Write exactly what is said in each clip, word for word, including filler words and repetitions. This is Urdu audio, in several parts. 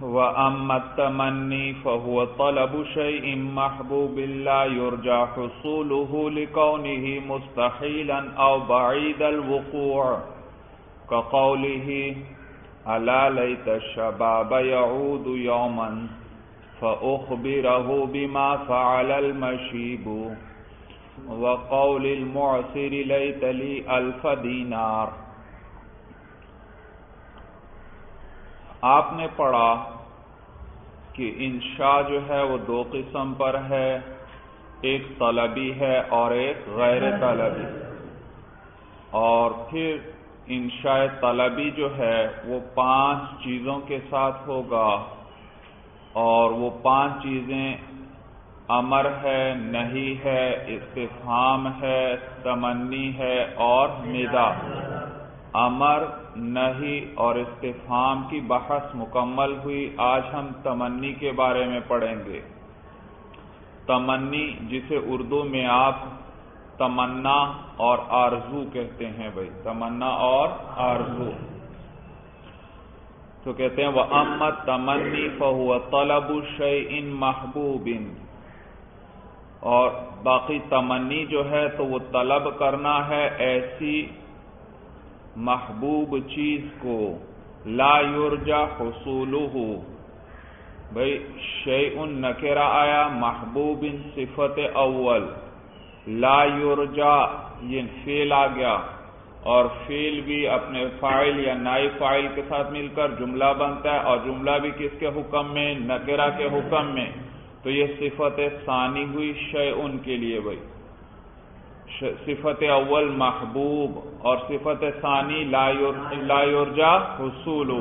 وَأَمَّا التَّمَنِّي فَهُوَ طَلَبُ شَيْءٍ مَحْبُوبٍ لَا يُرْجَى حُصُولُهُ لِكَوْنِهِ مُسْتَحِيلًا أَوْ بَعِيدَ الْوُقُوعِ كَقَوْلِهِ أَلَا لَيْتَ الشَّبَابَ يَعُودُ يَوْمًا فَأُخْبِرَهُ بِمَا فَعَلَ الْمَشِيبُ وَقَوْلِ الْمُعْسِرِ لَيْتَ لِي أَلْفَ دِينَارٍ۔ آپ نے پڑھا کہ انشاء جو ہے وہ دو قسم پر ہے، ایک طلبی ہے اور ایک غیر طلبی، اور پھر انشاء طلبی جو ہے وہ پانچ چیزوں کے ساتھ ہوگا، اور وہ پانچ چیزیں امر ہے، نہی ہے، استفہام ہے، تمنی ہے اور ندا۔ امر، نہی اور استفہام کی بحث مکمل ہوئی۔ آج ہم تمنی کے بارے میں پڑھیں گے۔ تمنی جسے اردو میں آپ تمنا اور آرزو کہتے ہیں بھائی، تمنا اور آرزو تو کہتے ہیں وَأَمَّا التَّمَنِّي فَهُوَ طَلَبُ شَيْءٍ مَحْبُوبٍ، اور باقی تمنی جو ہے تو وہ طلب کرنا ہے ایسی محبوب چیز کو، لا یرجا حصولہ، بھئی شیء نکرہ آیا، محبوب صفت اول، لا یرجا یہ فعل آ گیا، اور فعل بھی اپنے فاعل یا نائب فاعل کے ساتھ مل کر جملہ بنتا ہے، اور جملہ بھی کس کے حکم میں؟ نکرہ کے حکم میں، تو یہ صفت ثانی ہوئی شیء کے لیے بھئی۔ صفت اول محبوب اور صفت ثانی لا یرجا حصولہ،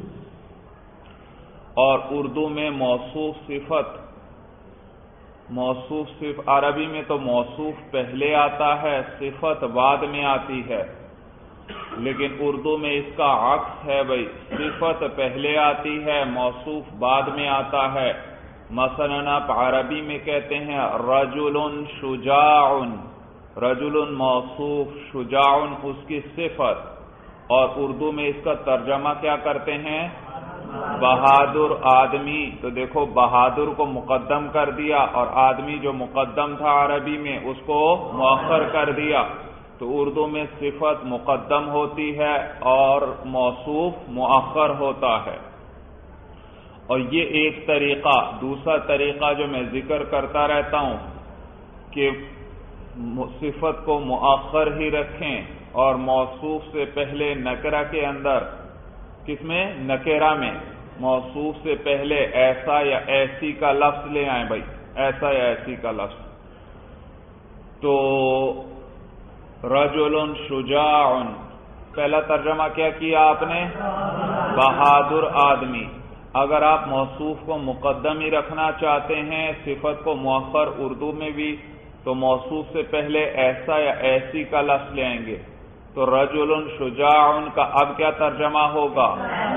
اور اردو میں موصوف صفت، موصوف صفت عربی میں تو موصوف پہلے آتا ہے، صفت بعد میں آتی ہے، لیکن اردو میں اس کا عکس ہے بھئی، صفت پہلے آتی ہے، موصوف بعد میں آتا ہے۔ مثلا آپ عربی میں کہتے ہیں رجل شجاع، رجل موصوف، شجاع اس کی صفت، اور اردو میں اس کا ترجمہ کیا کرتے ہیں؟ بہادر آدمی، تو دیکھو بہادر کو مقدم کر دیا، اور آدمی جو مقدم تھا عربی میں اس کو مؤخر کر دیا، تو اردو میں صفت مقدم ہوتی ہے اور موصوف مؤخر ہوتا ہے۔ اور یہ ایک طریقہ، دوسرا طریقہ جو میں ذکر کرتا رہتا ہوں کہ صفت کو مؤخر ہی رکھیں اور موصوف سے پہلے نکرہ کے اندر، کس میں؟ نکرہ میں موصوف سے پہلے ایسا یا ایسی کا لفظ لے آئیں بھائی، ایسا یا ایسی کا لفظ۔ تو رجل شجاع، پہلا ترجمہ کیا کیا آپ نے؟ بہادر آدمی۔ اگر آپ موصوف کو مقدم ہی رکھنا چاہتے ہیں، صفت کو مؤخر اردو میں بھی، تو موصوف سے پہلے ایسا یا ایسی کا لفظ لے آئیں گے، تو رجل شجاع کا اب کیا ترجمہ ہوگا؟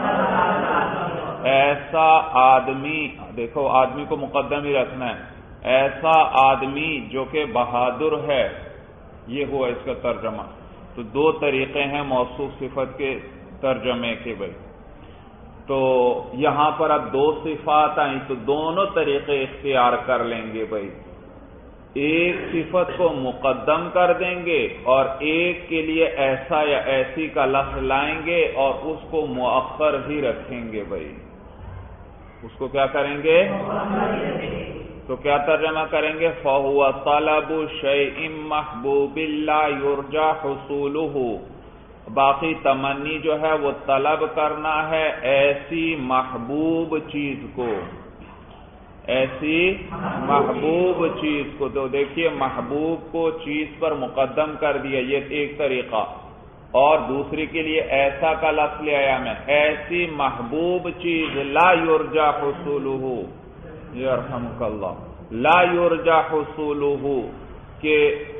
ایسا آدمی، دیکھو آدمی کو مقدم ہی رکھنا ہے، ایسا آدمی جو کہ بہادر ہے، یہ ہوا اس کا ترجمہ۔ تو دو طریقے ہیں موصوف صفت کے ترجمے کے بھائی۔ تو یہاں پر اب دو صفات آئیں تو دونوں طریقے اختیار کر لیں گے بھائی، ایک صفت کو مقدم کر دیں گے اور ایک کے لیے ایسا یا ایسی کا لفظ لائیں گے اور اس کو مؤخر ہی رکھیں گے بھائی، اس کو کیا کریں گے؟ تو کیا ترجمہ کریں گے؟ فَهُوَ طَلَبُ شَيْءٍ مَحْبُوبٍ لَا يُرْجَى حُصُولُهُ، باقی تمنی جو ہے وہ طلب کرنا ہے ایسی محبوب چیز کو، ایسی محبوب چیز کو۔ تو دیکھیے محبوب کو چیز پر مقدم کر دیا، یہ ایک طریقہ، اور دوسری کے لیے ایسا کا لفظ لے آیا میں، ایسی محبوب چیز لا یرجا حصولہ، یرحمک اللہ، لا یرجا حصولہ، کہ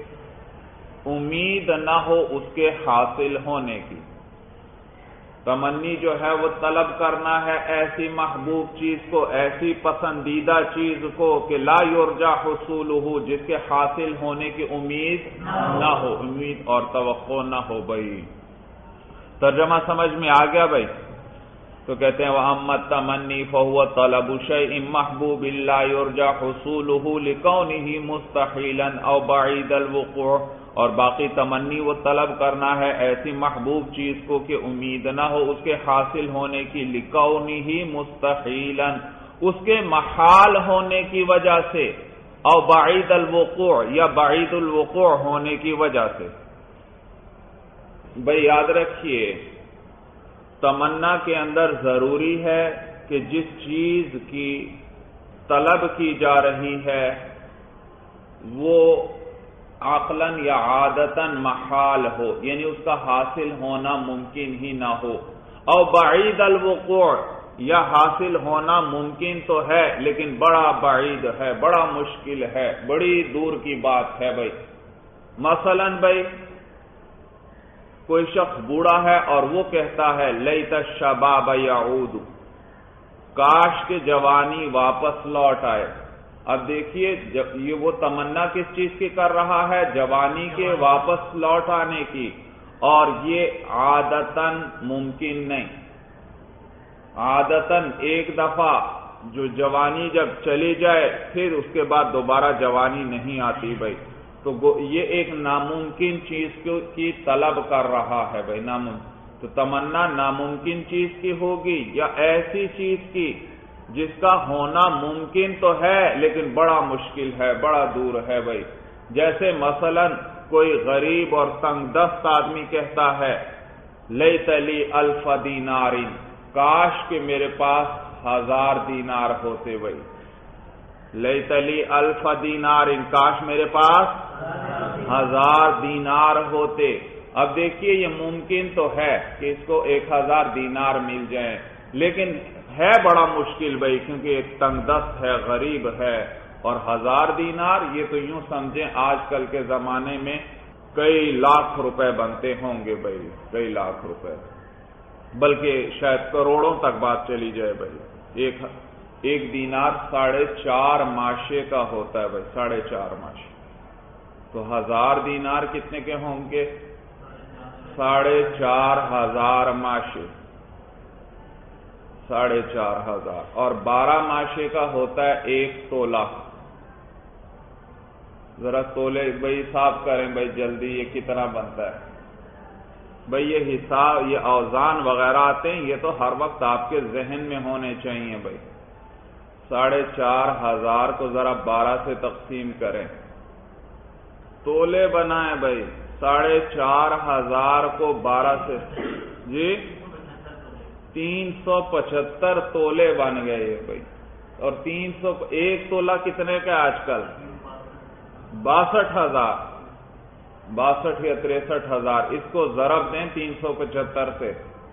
امید نہ ہو اس کے حاصل ہونے کی۔ تمنی جو ہے وہ طلب کرنا ہے ایسی محبوب چیز کو، ایسی پسندیدہ چیز کو کہ لا یرجا حصولہ، جس کے حاصل ہونے کی امید نہ ہو، امید اور توقع نہ ہو بھائی۔ ترجمہ سمجھ میں آ گیا بھائی؟ تو کہتے ہیں وَأَمَّا التَّمَنِّي فَهُوَ طَلَبُ شَيْءٍ مَحْبُوبٍ لَا يُرْجَى حُصُولُهُ لِكَوْنِهِ مُسْتَحِيلًا أَوْ بَعِيدَ الْوُقُوعِ، اور باقی تمنی وہ طلب کرنا ہے ایسی محبوب چیز کو کہ امید نہ ہو اس کے حاصل ہونے کی، لِكَوْنِهِ مُسْتَحِيلًا اس کے محال ہونے کی وجہ سے، او بعید الوقوع یا بعید الوقوع ہونے کی وجہ سے۔ بھئی یاد رکھیے تمنا کے اندر ضروری ہے کہ جس چیز کی طلب کی جا رہی ہے وہ عقلاً یا عادتاً محال ہو، یعنی اس کا حاصل ہونا ممکن ہی نہ ہو، او بعید الوقوع یا حاصل ہونا ممکن تو ہے لیکن بڑا بعید ہے، بڑا مشکل ہے، بڑی دور کی بات ہے۔ بھائی مثلاً بھائی کوئی شخص بوڑھا ہے اور وہ کہتا ہے لیت الشباب یعود، کاش کہ جوانی واپس لوٹ آئے۔ اب دیکھیے یہ وہ تمنا کس چیز کی کر رہا ہے؟ جوانی کے واپس لوٹ آنے کی، اور یہ عادتاً ممکن نہیں۔ عادتاً ایک دفعہ جو جوانی جب چلی جائے پھر اس کے بعد دوبارہ جوانی نہیں آتی بھائی، تو یہ ایک ناممکن چیز کی طلب کر رہا ہے بھائی، ناممکن۔ تو تمنا ناممکن چیز کی ہوگی یا ایسی چیز کی جس کا ہونا ممکن تو ہے لیکن بڑا مشکل ہے، بڑا دور ہے بھائی۔ جیسے مثلا کوئی غریب اور تنگ دست آدمی کہتا ہے لیت لی الف دینار، کاش کہ میرے پاس ہزار دینار ہوتے بھائی، لیت لی الف دینار، کاش میرے پاس ہزار دینار ہوتے۔ اب دیکھیے یہ ممکن تو ہے کہ اس کو ایک ہزار دینار مل جائیں، لیکن ہے بڑا مشکل بھائی، کیونکہ ایک تنگ دست ہے، غریب ہے، اور ہزار دینار یہ تو یوں سمجھیں آج کل کے زمانے میں کئی لاکھ روپے بنتے ہوں گے بھائی، کئی لاکھ روپے، بلکہ شاید کروڑوں تک بات چلی جائے بھائی۔ ایک ایک دینار ساڑھے چار ماشے کا ہوتا ہے بھائی، ساڑھے چار ماشے، تو ہزار دینار کتنے کے ہوں گے؟ ساڑھے چار ہزار ماشے، ساڑھے چار ہزار، اور بارہ ماشے کا ہوتا ہے ایک تولہ۔ ذرا تولے بھائی حساب کریں بھائی جلدی، یہ کتنا بنتا ہے بھائی؟ یہ حساب، یہ اوزان وغیرہ آتے ہیں، یہ تو ہر وقت آپ کے ذہن میں ہونے چاہیے بھائی۔ ساڑھے چار ہزار کو ذرا بارہ سے تقسیم کریں، تولے بنائیں بھائی، ساڑھے چار ہزار کو بارہ سے، جی تین سو پچہتر تولے بن گئے بھائی، اور تین سو ایک تولہ کتنے کا آج کل؟ باسٹھ ہزار، باسٹھ یا تریسٹھ ہزار، اس کو ضرب دیں تین سو پچہتر سے،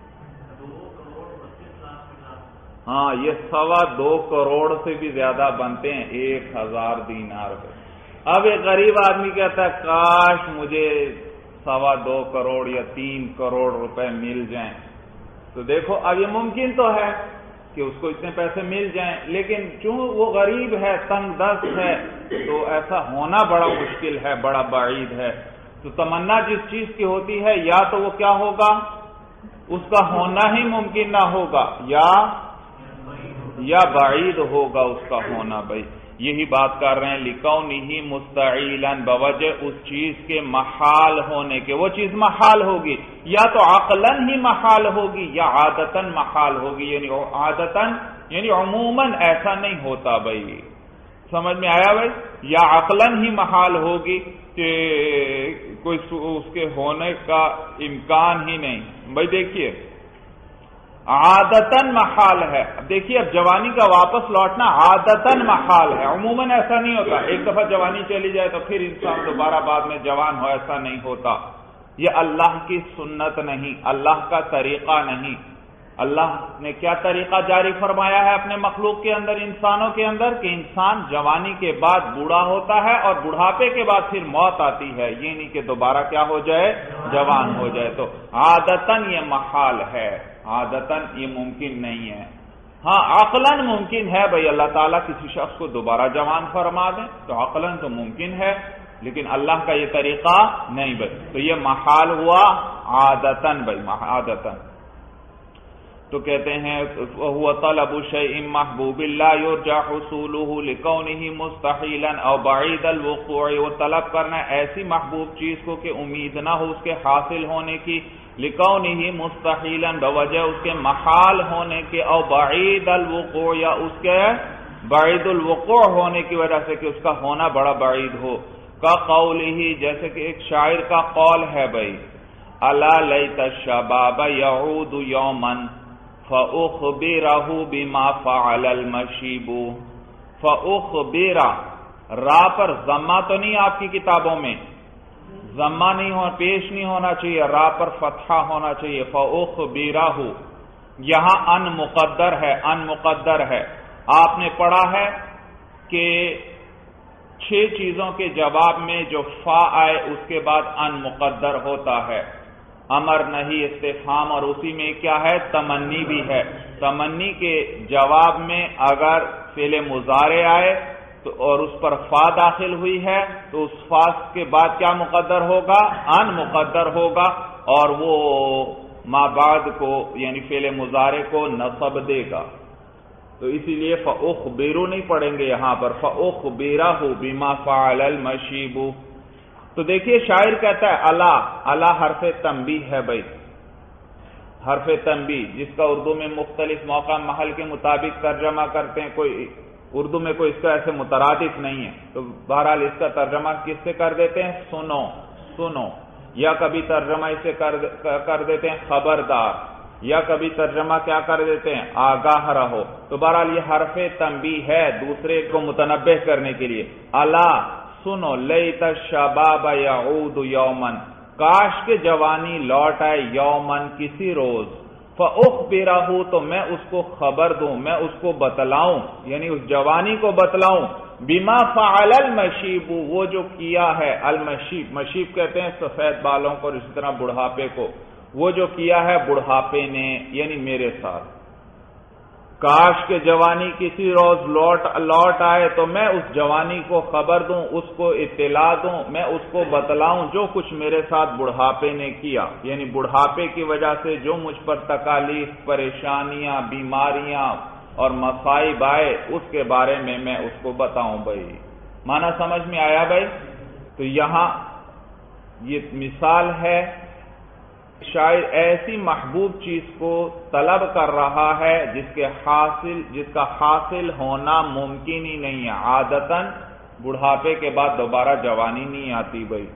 ہاں یہ سوا دو کروڑ سے بھی زیادہ بنتے ہیں ایک ہزار دینار پہ۔ اب ایک غریب آدمی کہتا ہے کاش مجھے سوا دو کروڑ یا تین کروڑ روپے مل جائیں، تو دیکھو اب یہ ممکن تو ہے کہ اس کو اتنے پیسے مل جائیں، لیکن چوں وہ غریب ہے، تنگ دست ہے، تو ایسا ہونا بڑا مشکل ہے، بڑا بعید ہے۔ تو تمنا جس چیز کی ہوتی ہے یا تو وہ کیا ہوگا، اس کا ہونا ہی ممکن نہ ہوگا، یا یا بعید ہوگا اس کا ہونا بھائی۔ یہی بات کر رہے ہیں لِکَوْنِهِ مُسْتَعِیلًا، بوجہ اس چیز کے محال ہونے کے، وہ چیز محال ہوگی یا تو عقلاً ہی محال ہوگی یا عادتاً محال ہوگی، یعنی عادتاً یعنی عموماً ایسا نہیں ہوتا بھائی، سمجھ میں آیا بھائی؟ یا عقلاً ہی محال ہوگی کہ کوئی اس کے ہونے کا امکان ہی نہیں بھائی۔ دیکھیے عادتاً محال ہے، اب دیکھیے اب جوانی کا واپس لوٹنا عادتاً محال ہے، عموماً ایسا نہیں ہوتا، ایک دفعہ جوانی چلی جائے تو پھر انسان دوبارہ بعد میں جوان ہو، ایسا نہیں ہوتا۔ یہ اللہ کی سنت نہیں، اللہ کا طریقہ نہیں۔ اللہ نے کیا طریقہ جاری فرمایا ہے اپنے مخلوق کے اندر، انسانوں کے اندر، کہ انسان جوانی کے بعد بوڑھا ہوتا ہے اور بڑھاپے کے بعد پھر موت آتی ہے، یہ نہیں کہ دوبارہ کیا ہو جائے، جوان ہو جائے۔ تو عادتاً یہ محال ہے، عادتاً یہ ممکن نہیں ہے۔ ہاں عقلاً ممکن ہے بھائی، اللہ تعالیٰ کسی شخص کو دوبارہ جوان فرما دیں تو عقلاً تو ممکن ہے، لیکن اللہ کا یہ طریقہ نہیں بھائی، تو یہ محال ہوا عادتاً بھائی، عادتاً۔ تو کہتے ہیں وہ طلب شیء محبوب لا یرجى حصوله لکونه مستحیلا او بعید الوقوع، وہ طلب کرنا ایسی محبوب چیز کو کہ امید نہ ہو اس کے حاصل ہونے کی، لکونه مستحیلا بوجہ اس کے محال ہونے کے، او بعید الوقوع یا اس کے بعید الوقوع ہونے کی وجہ سے کہ اس کا ہونا بڑا بعید ہو، کا قوله جیسے کہ ایک شاعر کا قول ہے بھائی، الا لیت الشباب یعود یوما فَأُخْبِرَهُ بِمَا فَعَلَ الْمَشِيبُ، فَأُخْبِرَ را پر ضمہ تو نہیں آپ کی کتابوں میں، ضمہ نہیں ہونا، پیش نہیں ہونا چاہیے، را پر فتحہ ہونا چاہیے، فَأُخْبِرَهُ یہاں ان مقدر ہے، ان مقدر ہے۔ آپ نے پڑھا ہے کہ چھ چیزوں کے جواب میں جو فا آئے اس کے بعد ان مقدر ہوتا ہے، امر نہیں، استفہام، اور اسی میں کیا ہے، تمنی بھی ہے۔ تمنی کے جواب میں اگر فعل مضارع آئے تو اور اس پر فا داخل ہوئی ہے تو اس فا کے بعد کیا مقدر ہوگا، ان مقدر ہوگا، اور وہ ما بعد کو یعنی فعل مضارع کو نصب دے گا۔ تو اسی لیے فَأُخْبِرُ نہیں پڑھیں گے یہاں پر، فَأُخْبِرَهُ بِمَا فَعَلَ الْمَشِيبُ۔ تو دیکھیے شاعر کہتا ہے اللہ، اللہ حرف تنبیہ ہے بھائی، حرف تنبیہ جس کا اردو میں مختلف موقع محل کے مطابق ترجمہ کرتے ہیں، کوئی اردو میں کوئی اس کا ایسے مترادف نہیں ہے، تو بہرحال اس کا ترجمہ کس سے کر دیتے ہیں، سنو سنو، یا کبھی ترجمہ اسے کر دیتے ہیں خبردار، یا کبھی ترجمہ کیا کر دیتے ہیں آگاہ رہو۔ تو بہرحال یہ حرف تنبیہ ہے دوسرے کو متنبہ کرنے کے لیے، اللہ سنو، لیت الشباب یعود یومن، کاش کے جوانی لوٹ آئے، یومن کسی روز، فاخبرہ تو میں اس کو خبر دوں، میں اس کو بتلاؤں، یعنی اس جوانی کو بتلاؤں، بما فعل المشیب، وہ جو کیا ہے، المشیب، مشیب کہتے ہیں سفید بالوں کو، اور اسی طرح بڑھاپے کو، وہ جو کیا ہے بڑھاپے نے، یعنی میرے ساتھ، کاش کے جوانی کسی روز لوٹ لوٹ آئے تو میں اس جوانی کو خبر دوں، اس کو اطلاع دوں، میں اس کو بتلاؤں جو کچھ میرے ساتھ بڑھاپے نے کیا، یعنی بڑھاپے کی وجہ سے جو مجھ پر تکالیف، پریشانیاں، بیماریاں اور مصائب آئے اس کے بارے میں میں اس کو بتاؤں بھائی۔ معنی سمجھ میں آیا بھائی؟ تو یہاں یہ مثال ہے، شاعر ایسی محبوب چیز کو طلب کر رہا ہے جس کے حاصل جس کا حاصل ہونا ممکن ہی نہیں ہے، عادتاً بڑھاپے کے بعد دوبارہ جوانی نہیں آتی بھائی۔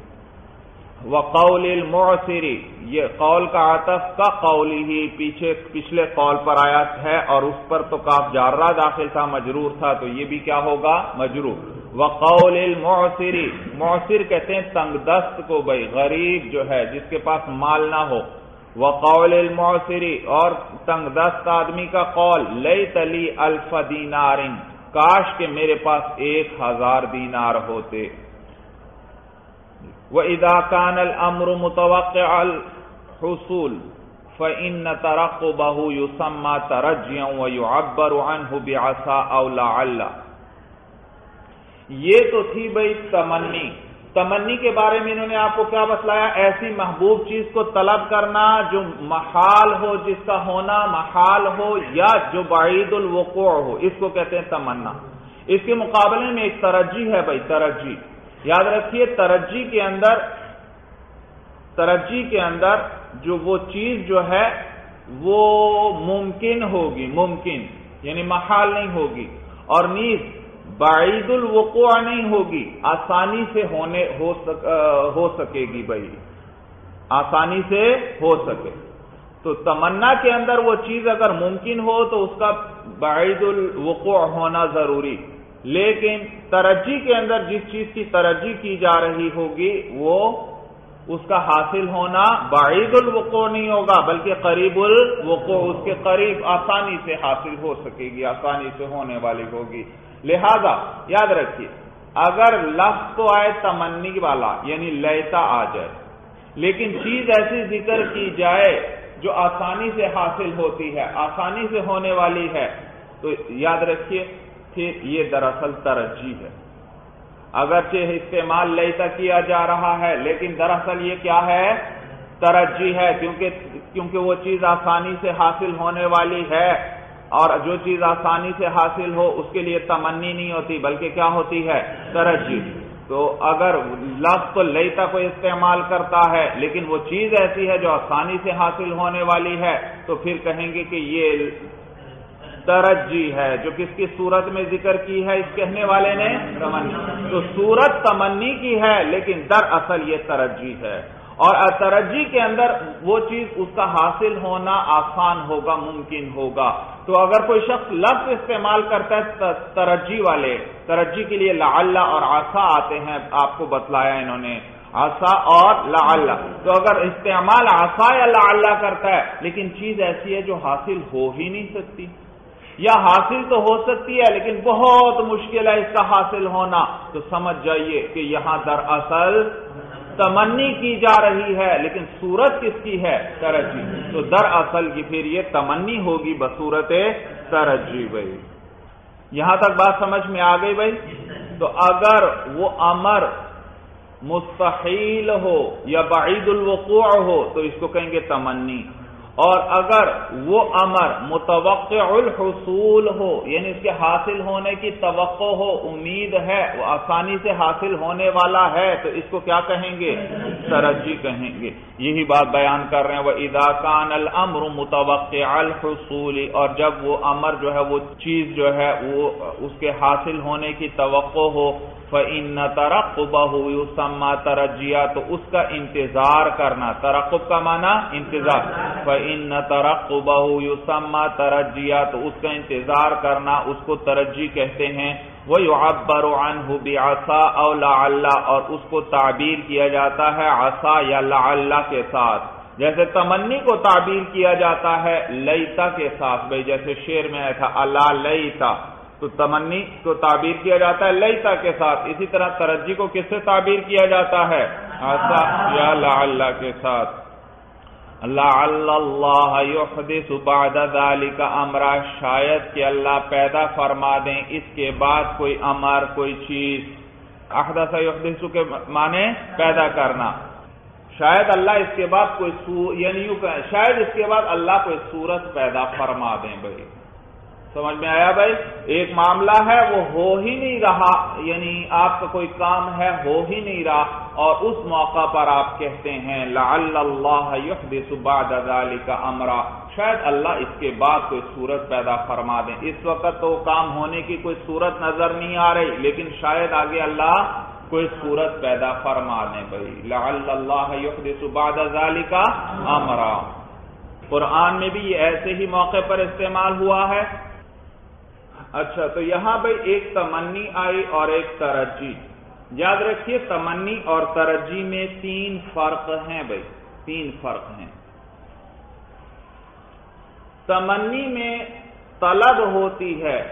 وقول المعسر، یہ قول کا عطف کا قولی ہی پیچھے پچھلے قول پر آیا ہے، اور اس پر تو کاف جارہ داخل تھا، مجرور تھا، تو یہ بھی کیا ہوگا، مجرور۔ وقول المعسر، معسر کہتے ہیں تنگ دست کو بھائی، غریب جو ہے جس کے پاس مال نہ ہو، وقول المعسر، اور تنگ دست آدمی کا قول، لیت لی الف دینار، کاش کہ میرے پاس ایک ہزار دینار ہوتے۔ وَإِذَا كَانَ الْأَمْرُ مُتَوَقِّعَ الْحُصُولِ فَإِنَّ تَرَقُّبَهُ يُسَمَّى تَرَجِّيًا وَيُعَبَّرُ عَنْهُ بِعَسَىٰ أَوْ لَعَلَّ۔ یہ تو تھی بھئی تمنی، تمنی کے بارے میں انہوں نے آپ کو کیا بتلایا، ایسی محبوب چیز کو طلب کرنا جو محال ہو، جس کا ہونا محال ہو، یا جو بعید الوقوع ہو، اس کو کہتے ہیں تمنا۔ اس کے مقابلے میں ایک ترجی ہے بھائی، ترجی، یاد رکھیے ترجی کے اندر ترجی کے اندر جو وہ چیز جو ہے وہ ممکن ہوگی، ممکن یعنی محال نہیں ہوگی، اور نیز بعید الوقوع نہیں ہوگی، آسانی سے ہونے ہو سک ہو سکے گی بھائی، آسانی سے ہو سکے۔ تو تمنا کے اندر وہ چیز اگر ممکن ہو تو اس کا بعید الوقوع ہونا ضروری، لیکن ترجی کے اندر جس چیز کی ترجی کی جا رہی ہوگی وہ اس کا حاصل ہونا بعید الوقوع نہیں ہوگا بلکہ قریب الوقوع، اس کے قریب آسانی سے حاصل ہو سکے گی، آسانی سے ہونے والی ہوگی۔ لہذا یاد رکھیے اگر لفظ تو آئے تمنی والا یعنی لیتا آ جائے، لیکن چیز ایسی ذکر کی جائے جو آسانی سے حاصل ہوتی ہے، آسانی سے ہونے والی ہے، تو یاد رکھیے پھر یہ دراصل ترجیح ہے۔ اگرچہ استعمال لیتا کیا جا رہا ہے لیکن دراصل یہ کیا ہے، ترجی ہے، کیونکہ کیونکہ وہ چیز آسانی سے حاصل ہونے والی ہے، اور جو چیز آسانی سے حاصل ہو اس کے لیے تمنی نہیں ہوتی بلکہ کیا ہوتی ہے؟ ترجی۔ تو اگر لفظ تو لیتا کوئی استعمال کرتا ہے لیکن وہ چیز ایسی ہے جو آسانی سے حاصل ہونے والی ہے تو پھر کہیں گے کہ یہ ترجی ہے، جو کس کی صورت میں ذکر کی ہے اس کہنے والے نے؟ تمنی۔ تو صورت تمنی کی ہے لیکن دراصل یہ ترجی ہے، اور ترجی کے اندر وہ چیز اس کا حاصل ہونا آسان ہوگا، ممکن ہوگا۔ تو اگر کوئی شخص لفظ استعمال کرتا ہے ترجی والے، ترجی کے لیے لعل اور عسا آتے ہیں، آپ کو بتلایا انہوں نے، عسا اور لعل۔ تو اگر استعمال عسا یا لعل کرتا ہے لیکن چیز ایسی ہے جو حاصل ہو ہی نہیں سکتی، یا حاصل تو ہو سکتی ہے لیکن بہت مشکل ہے اس کا حاصل ہونا، تو سمجھ جائیے کہ یہاں دراصل تمنی کی جا رہی ہے لیکن صورت کس کی ہے؟ ترجی۔ تو دراصل کی پھر یہ تمنی ہوگی بصورت ترجی۔ بھائی یہاں تک بات سمجھ میں آ گئی بھائی؟ تو اگر وہ امر مستحیل ہو یا بعید الوقوع ہو تو اس کو کہیں گے تمنی، اور اگر وہ امر متوقع الحصول ہو یعنی اس کے حاصل ہونے کی توقع ہو، امید ہے، وہ آسانی سے حاصل ہونے والا ہے، تو اس کو کیا کہیں گے؟ ترجی کہیں گے۔ یہی بات بیان کر رہے ہیں، وَإِذَا كَانَ الْأَمْرُ مُتَوَقِّعَ الْحُصُولِ، اور جب وہ امر جو ہے، وہ چیز جو ہے وہ اس کے حاصل ہونے کی توقع ہو، فَإِنَّ تَرَقُّبَهُ يُسَمَّى تَرَجِّيًا، تو اس کا انتظار کرنا، ترقب کا معنی انتظار، فَإِنَّ تَرَقُّبَهُ يُسَمَّى تَرَجِّيًا، تو اس کا انتظار کرنا اس کو ترجی کہتے ہیں۔ وَيُعَبَّرُ عَنْهُ بِعَسَى أَوْ لَعَلَّ، اور اس کو تعبیر کیا جاتا ہے عسا یا لعل کے ساتھ، جیسے تمنی کو تعبیر کیا جاتا ہے لیتا کے ساتھ۔ بھئی جیسے شعر میں آیا تھا الا لیتا، تو تمنی کو تعبیر کیا جاتا ہے لیتا کے ساتھ، اسی طرح ترجی کو کس سے تعبیر کیا جاتا ہے؟ عسا یا لعل کے ساتھ۔ لعل اللہ یحدث بعد ذلك امرا، شاید کہ اللہ پیدا فرما دیں اس کے بعد کوئی امر، کوئی چیز۔ احدث یحدث کے معنی پیدا کرنا، شاید اللہ اس کے بعد کوئی سو یعنی یوں کہ شاید اس کے بعد اللہ کوئی صورت پیدا فرما دیں۔ بھائی سمجھ میں آیا بھائی؟ ایک معاملہ ہے وہ ہو ہی نہیں رہا، یعنی آپ کا کوئی کام ہے ہو ہی نہیں رہا، اور اس موقع پر آپ کہتے ہیں لعل اللہ یحدث بعد ذلك امرا، شاید اللہ اس کے بعد کوئی صورت پیدا فرما دیں۔ اس وقت تو کام ہونے کی کوئی صورت نظر نہیں آ رہی لیکن شاید آگے اللہ کوئی صورت پیدا فرما دیں۔ بھائی لعل اللہ یحدث بعد ذلك امرا، قرآن میں بھی یہ ایسے ہی موقع پر استعمال ہوا ہے۔ اچھا، تو یہاں بھئی ایک تمنی آئی اور ایک ترجی۔ یاد رکھیے تمنی اور ترجی میں تین فرق ہیں بھئی، تین فرق ہیں۔ تمنی میں طلب ہوتی ہے،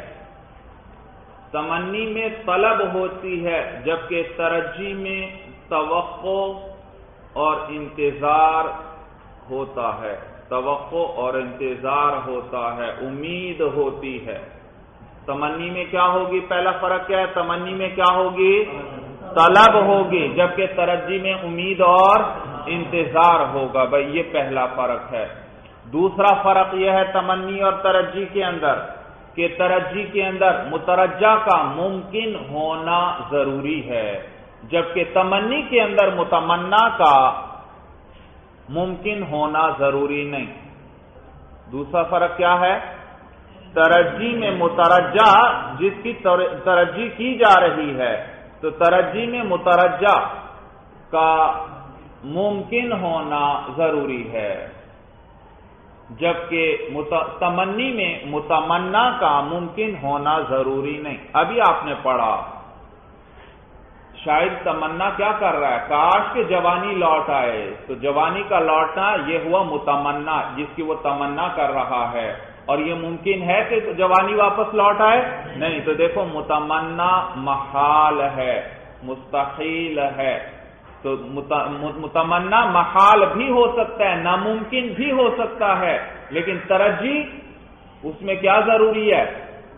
تمنی میں طلب ہوتی ہے، جبکہ ترجی میں توقع اور انتظار ہوتا ہے، توقع اور انتظار ہوتا ہے، امید ہوتی ہے۔ تمنی میں کیا ہوگی؟ پہلا فرق کیا ہے؟ تمنی میں کیا ہوگی؟ طلب ہوگی، جبکہ ترجی میں امید اور انتظار ہوگا۔ بھائی یہ پہلا فرق ہے۔ دوسرا فرق یہ ہے تمنی اور ترجی کے اندر کہ ترجی کے اندر مترجہ کا ممکن ہونا ضروری ہے، جبکہ تمنی کے اندر متمنا کا ممکن ہونا ضروری نہیں۔ دوسرا فرق کیا ہے؟ ترجی میں مترجہ جس کی ترجی کی جا رہی ہے، تو ترجی میں مترجہ کا ممکن ہونا ضروری ہے، جبکہ تمنی میں متمنا کا ممکن ہونا ضروری نہیں۔ ابھی آپ نے پڑھا شاید تمنا کیا کر رہا ہے؟ کاش کہ جوانی لوٹ آئے، تو جوانی کا لوٹنا یہ ہوا متمنا، جس کی وہ تمنا کر رہا ہے، اور یہ ممکن ہے کہ جوانی واپس لوٹ آئے؟ نہیں۔ تو دیکھو متمنا محال ہے، مستحیل ہے، تو متمنا محال بھی ہو سکتا ہے، ناممکن بھی ہو سکتا ہے، لیکن ترجی اس میں کیا ضروری ہے؟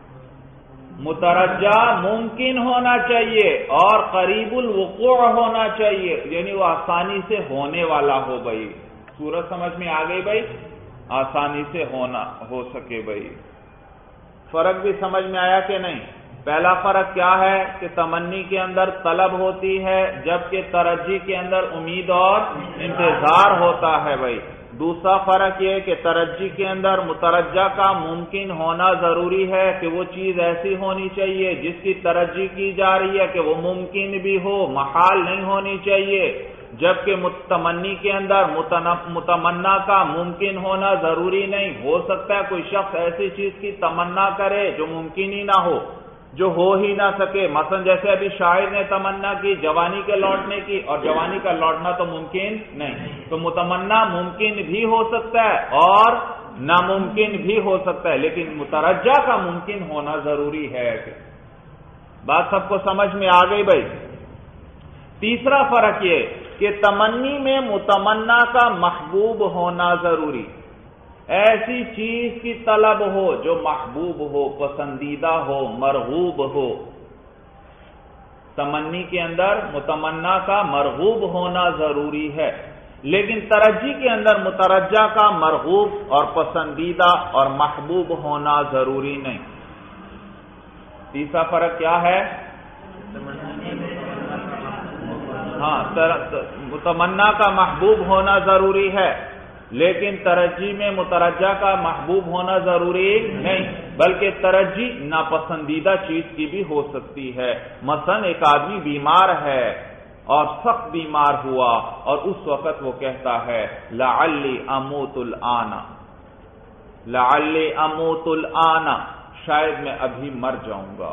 مترجہ ممکن ہونا چاہیے اور قریب الوقوع ہونا چاہیے، یعنی وہ آسانی سے ہونے والا ہو۔ بھائی صورت سمجھ میں آ گئی بھائی؟ آسانی سے ہونا ہو سکے بھائی. فرق بھی سمجھ میں آیا کہ نہیں؟ پہلا فرق کیا ہے کہ تمنی کے اندر طلب ہوتی ہے جبکہ ترجی کے اندر امید اور انتظار ہوتا ہے بھائی. دوسرا فرق یہ کہ ترجی کے اندر مترجہ کا ممکن ہونا ضروری ہے کہ وہ چیز ایسی ہونی چاہیے جس کی ترجی کی جا رہی ہے کہ وہ ممکن بھی ہو، محال نہیں ہونی چاہیے. جبکہ تمنی کے اندر متمنا کا ممکن ہونا ضروری نہیں. ہو سکتا ہے کوئی شخص ایسی چیز کی تمنا کرے جو ممکن ہی نہ ہو، جو ہو ہی نہ سکے. مثلا جیسے ابھی شاعر نے تمنا کی جوانی کے لوٹنے کی، اور جوانی کا لوٹنا تو ممکن نہیں. تو متمنا ممکن بھی ہو سکتا ہے اور ناممکن بھی ہو سکتا ہے، لیکن مترجہ کا ممکن ہونا ضروری ہے. بات سب کو سمجھ میں آ گئی بھائی؟ تیسرا فرق یہ کہ تمنی میں متمنا کا محبوب ہونا ضروری. ایسی چیز کی طلب ہو جو محبوب ہو، پسندیدہ ہو، مرغوب ہو. تمنی کے اندر متمنا کا مرغوب ہونا ضروری ہے، لیکن ترجی کے اندر مترجہ کا مرغوب اور پسندیدہ اور محبوب ہونا ضروری نہیں. تیسرا فرق کیا ہے؟ ہاں، متمنا کا محبوب ہونا ضروری ہے، لیکن ترجی میں مترجہ کا محبوب ہونا ضروری نہیں، بلکہ ترجی ناپسندیدہ چیز کی بھی ہو سکتی ہے. مثلا ایک آدمی بیمار ہے اور سخت بیمار ہوا اور اس وقت وہ کہتا ہے لعلی اموت الآن، لعلی اموت الآن، شاید میں ابھی مر جاؤں گا.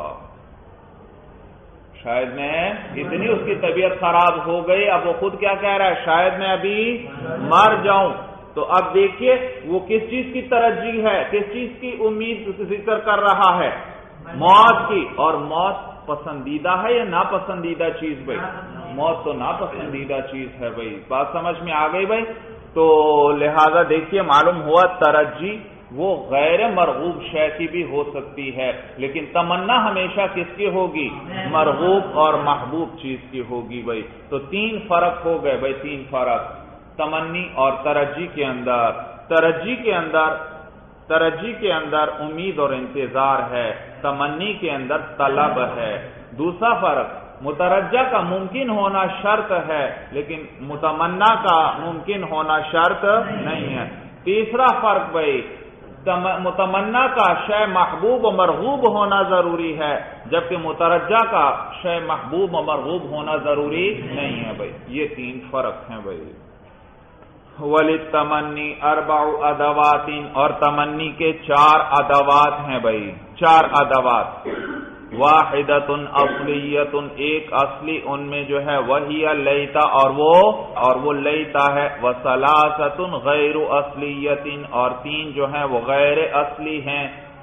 شاید میں اتنی اس کی طبیعت خراب ہو گئی، اب وہ خود کیا کہہ رہا ہے؟ شاید میں ابھی مر جاؤں. تو اب دیکھیے وہ کس چیز کی ترجیح ہے، کس چیز کی امید ذکر کر رہا ہے؟ موت کی. اور موت پسندیدہ ہے یا ناپسندیدہ چیز بھائی؟ موت تو ناپسندیدہ چیز ہے بھائی. بات سمجھ میں آ گئی بھائی؟ تو لہذا دیکھیے معلوم ہوا ترجیح وہ غیر مرغوب شے کی بھی ہو سکتی ہے، لیکن تمنا ہمیشہ کس کی ہوگی؟ مرغوب اور محبوب چیز کی ہوگی بھائی. تو تین فرق ہو گئے بھائی، تین فرق تمنی اور ترجی کے اندر. ترجی کے اندر ترجی کے اندر امید اور انتظار ہے، تمنی کے اندر طلب ہے. دوسرا فرق مترجہ کا ممکن ہونا شرط ہے، لیکن متمنا کا ممکن ہونا شرط نہیں ہے. تیسرا فرق بھائی متمنا کا شے محبوب و مرغوب ہونا ضروری ہے، جبکہ مترجہ کا شے محبوب و مرغوب ہونا ضروری نہیں ہے بھائی. یہ تین فرق ہیں بھائی. وَلِلتَّمَنِّي أَرْبَعُ أَدَوَاتٍ، اور تمنی کے چار ادوات ہیں بھائی، چار ادوات. واحدۃ اصلیۃ، ایک اصلی ان میں جو ہے وہی لیتا، اور وہ اور وہ لیتا ہے. وثلاثۃ غیر اصلیۃ، اور تین جو ہیں وہ غیر اصلی ہیں.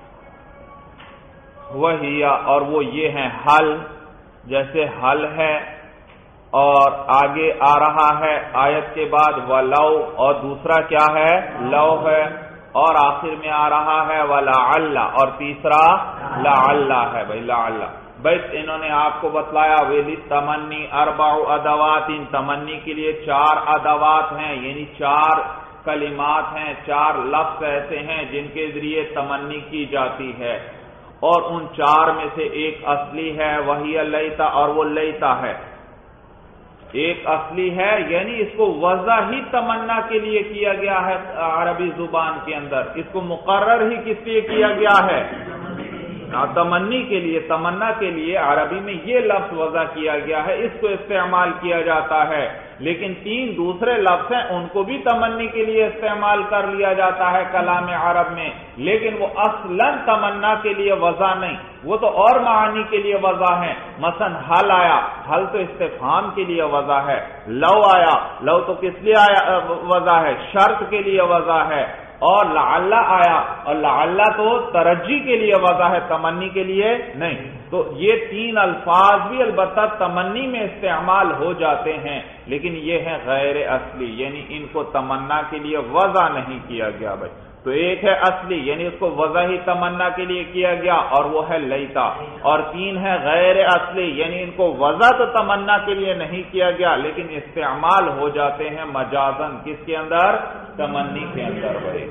وہی، اور وہ یہ ہیں حل، جیسے حل ہے، اور آگے آ رہا ہے آیت کے بعد ولو، اور دوسرا کیا ہے؟ لو ہے، اور آخر میں آ رہا ہے وَلَعَلَّ، اور تیسرا لَعَلَّ ہے بھائی. لَعَلَّ بھائی انہوں نے آپ کو بتلایا وَلِلتَّمَنِّي أَرْبَعُ أَدَوَاتٍ، تمنی کے لیے چار ادوات ہیں، یعنی چار کلمات ہیں، چار لفظ ایسے ہیں جن کے ذریعے تمنی کی جاتی ہے. اور ان چار میں سے ایک اصلی ہے وہی لیتا، اور وہ لیتا ہے. ایک اصلی ہے یعنی اس کو وضع ہی تمنا کے لیے کیا گیا ہے عربی زبان کے اندر، اس کو مقرر ہی کس لیے کیا گیا ہے؟ تمنی کے لیے، تمنا کے لیے عربی میں یہ لفظ وضع کیا گیا ہے، اس کو استعمال کیا جاتا ہے. لیکن تین دوسرے لفظ ہیں ان کو بھی تمنی کے لیے استعمال کر لیا جاتا ہے کلام عرب میں، لیکن وہ اصلاً تمنا کے لیے وضع نہیں، وہ تو اور معانی کے لیے وضع ہے. مثلا حل آیا، حل تو استفہام کے لیے وضع ہے. لو آیا، لو تو کس لیے آیا وضع ہے؟ شرط کے لیے وضع ہے. اور لعل آیا، اور لعل تو ترجی کے لیے وضع ہے، تمنی کے لیے نہیں. تو یہ تین الفاظ بھی البتہ تمنی میں استعمال ہو جاتے ہیں، لیکن یہ ہے غیر اصلی، یعنی ان کو تمنا کے لیے وضع نہیں کیا گیا بھائی. تو ایک ہے اصلی یعنی اس کو وضعی تمنا کے لیے کیا گیا اور وہ ہے لیتا، اور تین ہے غیر اصلی یعنی ان کو وضع تو تمنا کے لیے نہیں کیا گیا لیکن استعمال ہو جاتے ہیں مجازن کس کے اندر؟ تمنی کے اندر بھائی۔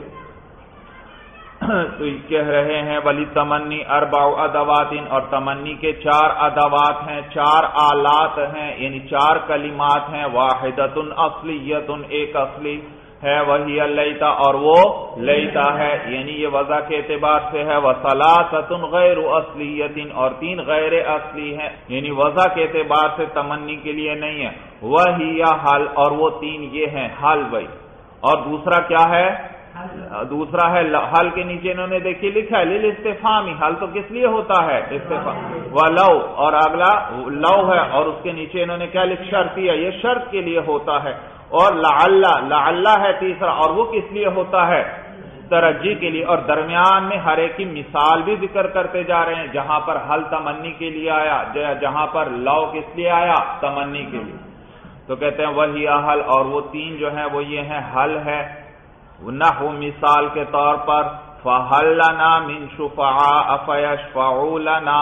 تو کہہ رہے ہیں ولی تمنی اربع ادوات، اور تمنی کے چار ادوات ہیں، چار آلات ہیں یعنی چار کلمات ہیں، واحدۃ اصلیۃ ایک اصلی ہے، وہی لیتا اور وہ لیتا ہے یعنی یہ وضع کے اعتبار سے ہے، وثلاثۃ غیر اصلیۃ اور تین غیر اصلی ہیں یعنی وضع کے اعتبار سے تمنی کے لیے نہیں ہے، وہی حل اور وہ تین یہ ہیں حل بھائی۔ اور دوسرا کیا ہے؟ دوسرا ہے حل کے نیچے انہوں نے دیکھیے لکھا ہے للاستفہام، حل تو کس لیے ہوتا ہے؟ استفہام، ولو اور اگلا لو ہے اور اس کے نیچے انہوں نے کیا لکھ شرطیہ، یہ شرط کے لیے ہوتا ہے، اور لعل لعل ہے تیسرا اور وہ کس لیے ہوتا ہے؟ ترجی کے لیے، اور درمیان میں ہر ایک کی مثال بھی ذکر کرتے جا رہے ہیں، جہاں پر حل تمنی کے لیے آیا، جہاں پر لو کس لیے آیا؟ تمنی کے لیے۔ تو کہتے ہیں وہی حل اور وہ تین جو ہیں وہ یہ ہیں حل ہے، نحو مثال کے طور پر فَهَلْ لَنَا مِن شُفَعَاءَ فَيَشْفَعُوا لَنَا،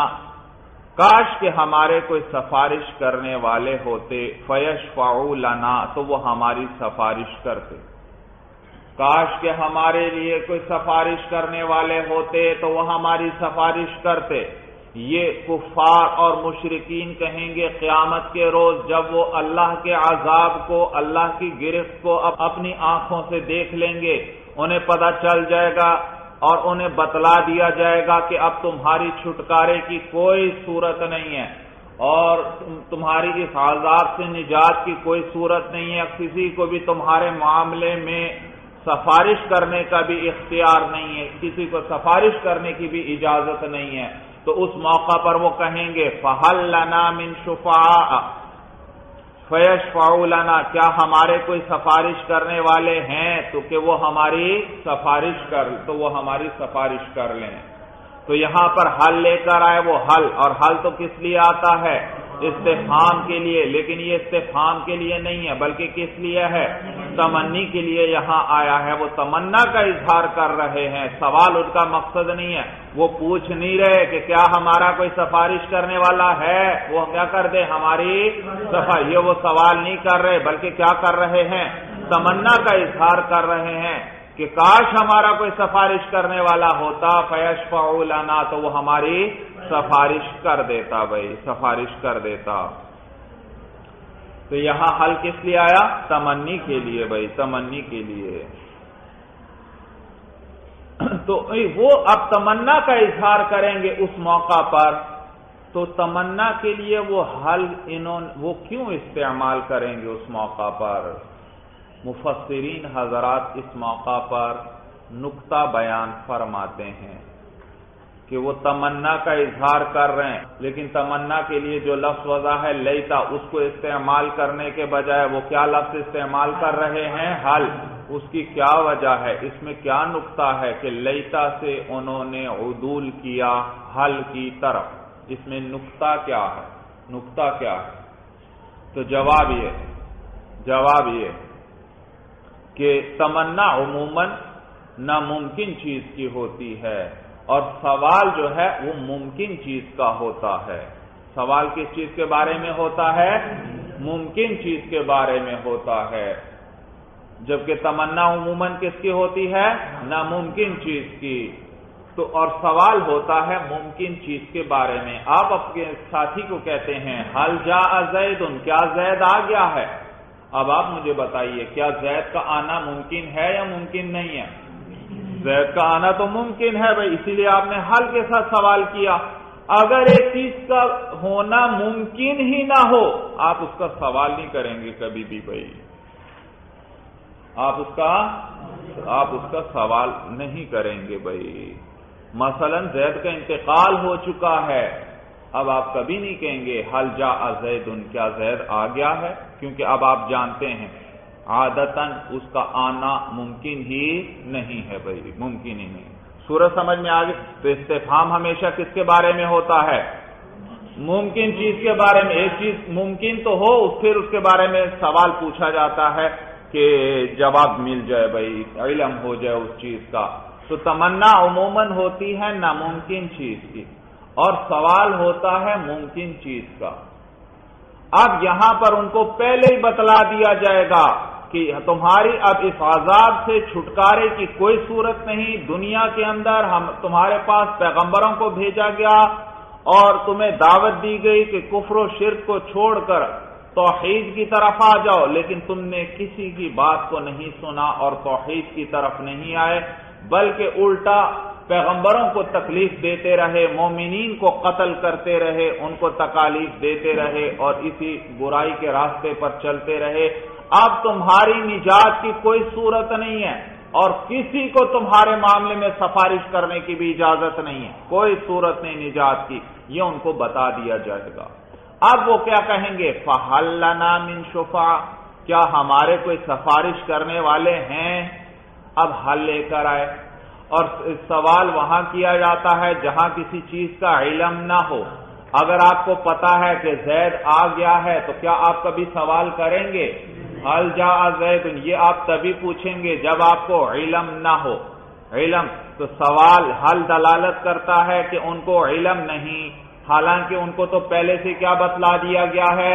کاش کہ ہمارے کوئی سفارش کرنے والے ہوتے، فَيَشْفَعُوا لَنَا تو وہ ہماری سفارش کرتے، کاش کہ ہمارے لیے کوئی سفارش کرنے والے ہوتے تو وہ ہماری سفارش کرتے۔ یہ کفار اور مشرکین کہیں گے قیامت کے روز جب وہ اللہ کے عذاب کو، اللہ کی گرفت کو اب اپنی آنکھوں سے دیکھ لیں گے، انہیں پتہ چل جائے گا اور انہیں بتلا دیا جائے گا کہ اب تمہاری چھٹکارے کی کوئی صورت نہیں ہے اور تمہاری اس عذاب سے نجات کی کوئی صورت نہیں ہے، کسی کو بھی تمہارے معاملے میں سفارش کرنے کا بھی اختیار نہیں ہے، کسی کو سفارش کرنے کی بھی اجازت نہیں ہے۔ تو اس موقع پر وہ کہیں گے فَهَلْ لَنَا مِن شُفَعَاءَ فَيَشْفَعُوا لَنَا، کیا ہمارے کوئی سفارش کرنے والے ہیں تو کہ وہ ہماری سفارش کر تو وہ ہماری سفارش کر لیں۔ تو یہاں پر حل لے کر آئے وہ حل، اور حل تو کس لیے آتا ہے؟ استفہام کے لیے، لیکن یہ استفہام کے لیے نہیں ہے بلکہ کس لیے ہے؟ تمنی کے لیے یہاں آیا ہے، وہ تمنا کا اظہار کر رہے ہیں، سوال ان کا مقصد نہیں ہے، وہ پوچھ نہیں رہے کہ کیا ہمارا کوئی سفارش کرنے والا ہے، وہ کیا کر دے ہماری سفارش، یہ وہ سوال نہیں کر رہے بلکہ کیا کر رہے ہیں؟ تمنا کا اظہار کر رہے ہیں کہ کاش ہمارا کوئی سفارش کرنے والا ہوتا، فَيَشْفَعُوا لَنَا تو وہ ہماری سفارش کر دیتا بھائی، سفارش کر دیتا۔ تو یہاں حل کس لیے آیا؟ تمنی کے لیے بھائی، تمنی کے لیے۔ تو وہ اب تمنا کا اظہار کریں گے اس موقع پر، تو تمنا کے لیے وہ حل انہوں وہ کیوں استعمال کریں گے اس موقع پر؟ مفسرین حضرات اس موقع پر نقطہ بیان فرماتے ہیں کہ وہ تمنا کا اظہار کر رہے ہیں لیکن تمنا کے لیے جو لفظ وضع ہے لیتا، اس کو استعمال کرنے کے بجائے وہ کیا لفظ استعمال کر رہے ہیں؟ حل۔ اس کی کیا وجہ ہے؟ اس میں کیا نقطہ ہے کہ لیتا سے انہوں نے عدول کیا حل کی طرف، اس میں نقطہ کیا ہے؟ نقطہ کیا ہے؟ تو جواب یہ جواب یہ کہ تمنا عموماً ناممکن چیز کی ہوتی ہے اور سوال جو ہے وہ ممکن چیز کا ہوتا ہے۔ سوال کس چیز کے بارے میں ہوتا ہے؟ ممکن چیز کے بارے میں ہوتا ہے، جبکہ تمنا عموماً کس کی ہوتی ہے؟ ناممکن چیز کی۔ تو اور سوال ہوتا ہے ممکن چیز کے بارے میں۔ آپ اپنے ساتھی کو کہتے ہیں حل جاء زید، کیا زید آ گیا ہے؟ اب آپ مجھے بتائیے کیا زید کا آنا ممکن ہے یا ممکن نہیں ہے؟ زید کا آنا تو ممکن ہے بھائی، اسی لیے آپ نے حل کے ساتھ سوال کیا۔ اگر ایک چیز کا ہونا ممکن ہی نہ ہو آپ اس کا سوال نہیں کریں گے کبھی بھی بھائی، آپ اس کا آپ اس کا سوال نہیں کریں گے بھائی۔ مثلا زید کا انتقال ہو چکا ہے، اب آپ کبھی نہیں کہیں گے حل جاء زید، کیا زید آ گیا ہے، کیونکہ اب آپ جانتے ہیں عادتاً اس کا آنا ممکن ہی نہیں ہے بھائی، ممکن ہی نہیں۔ سورج سمجھ میں آ گئی؟ تو استفہام ہمیشہ کس کے بارے میں ہوتا ہے؟ ممکن چیز کے بارے میں۔ ایک چیز ممکن تو ہو پھر اس کے بارے میں سوال پوچھا جاتا ہے، کہ جواب مل جائے، بھائی علم ہو جائے اس چیز کا. تو تمنا عموماً ہوتی ہے ناممکن چیز کی، اور سوال ہوتا ہے ممکن چیز کا. اب یہاں پر ان کو پہلے ہی بتلا دیا جائے گا کہ تمہاری اب اس عذاب سے چھٹکارے کی کوئی صورت نہیں. دنیا کے اندر ہم تمہارے پاس پیغمبروں کو بھیجا گیا اور تمہیں دعوت دی گئی کہ کفر و شرک کو چھوڑ کر توحید کی طرف آ جاؤ، لیکن تم نے کسی کی بات کو نہیں سنا اور توحید کی طرف نہیں آئے، بلکہ الٹا پیغمبروں کو تکلیف دیتے رہے، مومنین کو قتل کرتے رہے، ان کو تکالیف دیتے رہے اور اسی برائی کے راستے پر چلتے رہے. اب تمہاری نجات کی کوئی صورت نہیں ہے اور کسی کو تمہارے معاملے میں سفارش کرنے کی بھی اجازت نہیں ہے، کوئی صورت نہیں نجات کی. یہ ان کو بتا دیا جائے گا. اب وہ کیا کہیں گے؟ فَهَلْ لَنَا مِن شُفَعَاء، کیا ہمارے کوئی سفارش کرنے والے ہیں؟ اب حل لے کر آئے. اور سوال وہاں کیا جاتا ہے جہاں کسی چیز کا علم نہ ہو. اگر آپ کو پتا ہے کہ زید آ گیا ہے تو کیا آپ کبھی سوال کریں گے؟ حل جاء زید، یہ آپ تبھی پوچھیں گے جب آپ کو علم نہ ہو. علم تو سوال حل دلالت کرتا ہے کہ ان کو علم نہیں، حالانکہ ان کو تو پہلے سے کیا بتلا دیا گیا ہے؟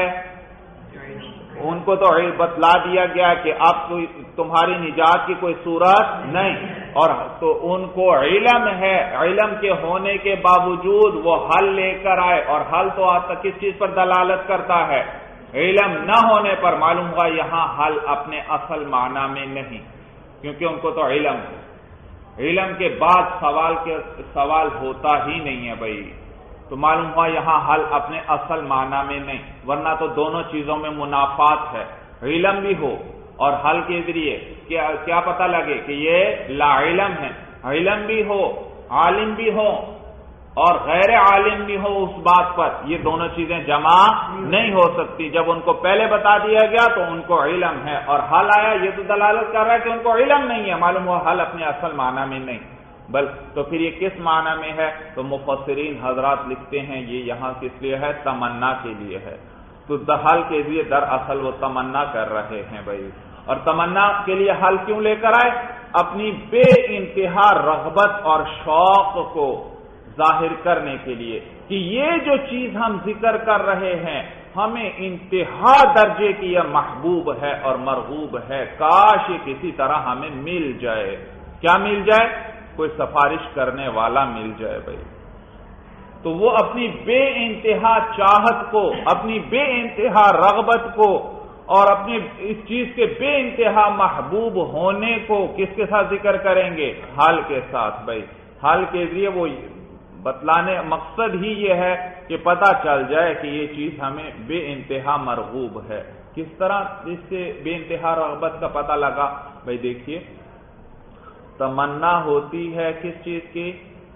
ان کو تو بتلا دیا گیا کہ اب تمہاری نجات کی کوئی صورت نہیں، اور تو ان کو علم ہے. علم کے ہونے کے باوجود وہ حل لے کر آئے، اور حل تو آج تک کس چیز پر دلالت کرتا ہے؟ علم نہ ہونے پر. معلوم ہوا یہاں حل اپنے اصل معنی میں نہیں، کیونکہ ان کو تو علم ہے. علم کے بعد سوال کے سوال ہوتا ہی نہیں ہے بھائی. تو معلوم ہوا یہاں حل اپنے اصل معنی میں نہیں، ورنہ تو دونوں چیزوں میں منافات ہے. علم بھی ہو اور حل کے ذریعے کیا کیا پتہ لگے کہ یہ لا علم ہے. علم بھی ہو، عالم بھی ہو اور غیر عالم بھی ہو اس بات پر، یہ دونوں چیزیں جمع نہیں ہو سکتی. جب ان کو پہلے بتا دیا گیا تو ان کو علم ہے، اور حل آیا یہ تو دلالت کر رہا ہے کہ ان کو علم نہیں ہے. معلوم ہوا حل اپنے اصل معنی میں نہیں، بل تو پھر یہ کس معنی میں ہے؟ تو مفسرین حضرات لکھتے ہیں یہ یہاں کس لیے ہے؟ تمنا کے لیے ہے. تو حل کے لیے دراصل وہ تمنا کر رہے ہیں بھائی. اور تمنا کے لیے حل کیوں لے کر آئے؟ اپنی بے انتہا رغبت اور شوق کو ظاہر کرنے کے لیے کہ یہ جو چیز ہم ذکر کر رہے ہیں ہمیں انتہا درجے کی یہ محبوب ہے اور مرغوب ہے، کاش یہ کسی طرح ہمیں مل جائے. کیا مل جائے؟ کوئی سفارش کرنے والا مل جائے بھائی. تو وہ اپنی بے انتہا چاہت کو، اپنی بے انتہا رغبت کو اور اپنی اس چیز کے بے انتہا محبوب ہونے کو کس کے ساتھ ذکر کریں گے؟ حل کے ساتھ بھائی. حل کے ذریعے وہ بتلانے مقصد ہی یہ ہے کہ پتہ چل جائے کہ یہ چیز ہمیں بے انتہا مرغوب ہے. کس طرح اس سے بے انتہا رغبت کا پتہ لگا؟ بھائی دیکھیے، تمنا ہوتی ہے کس چیز کی؟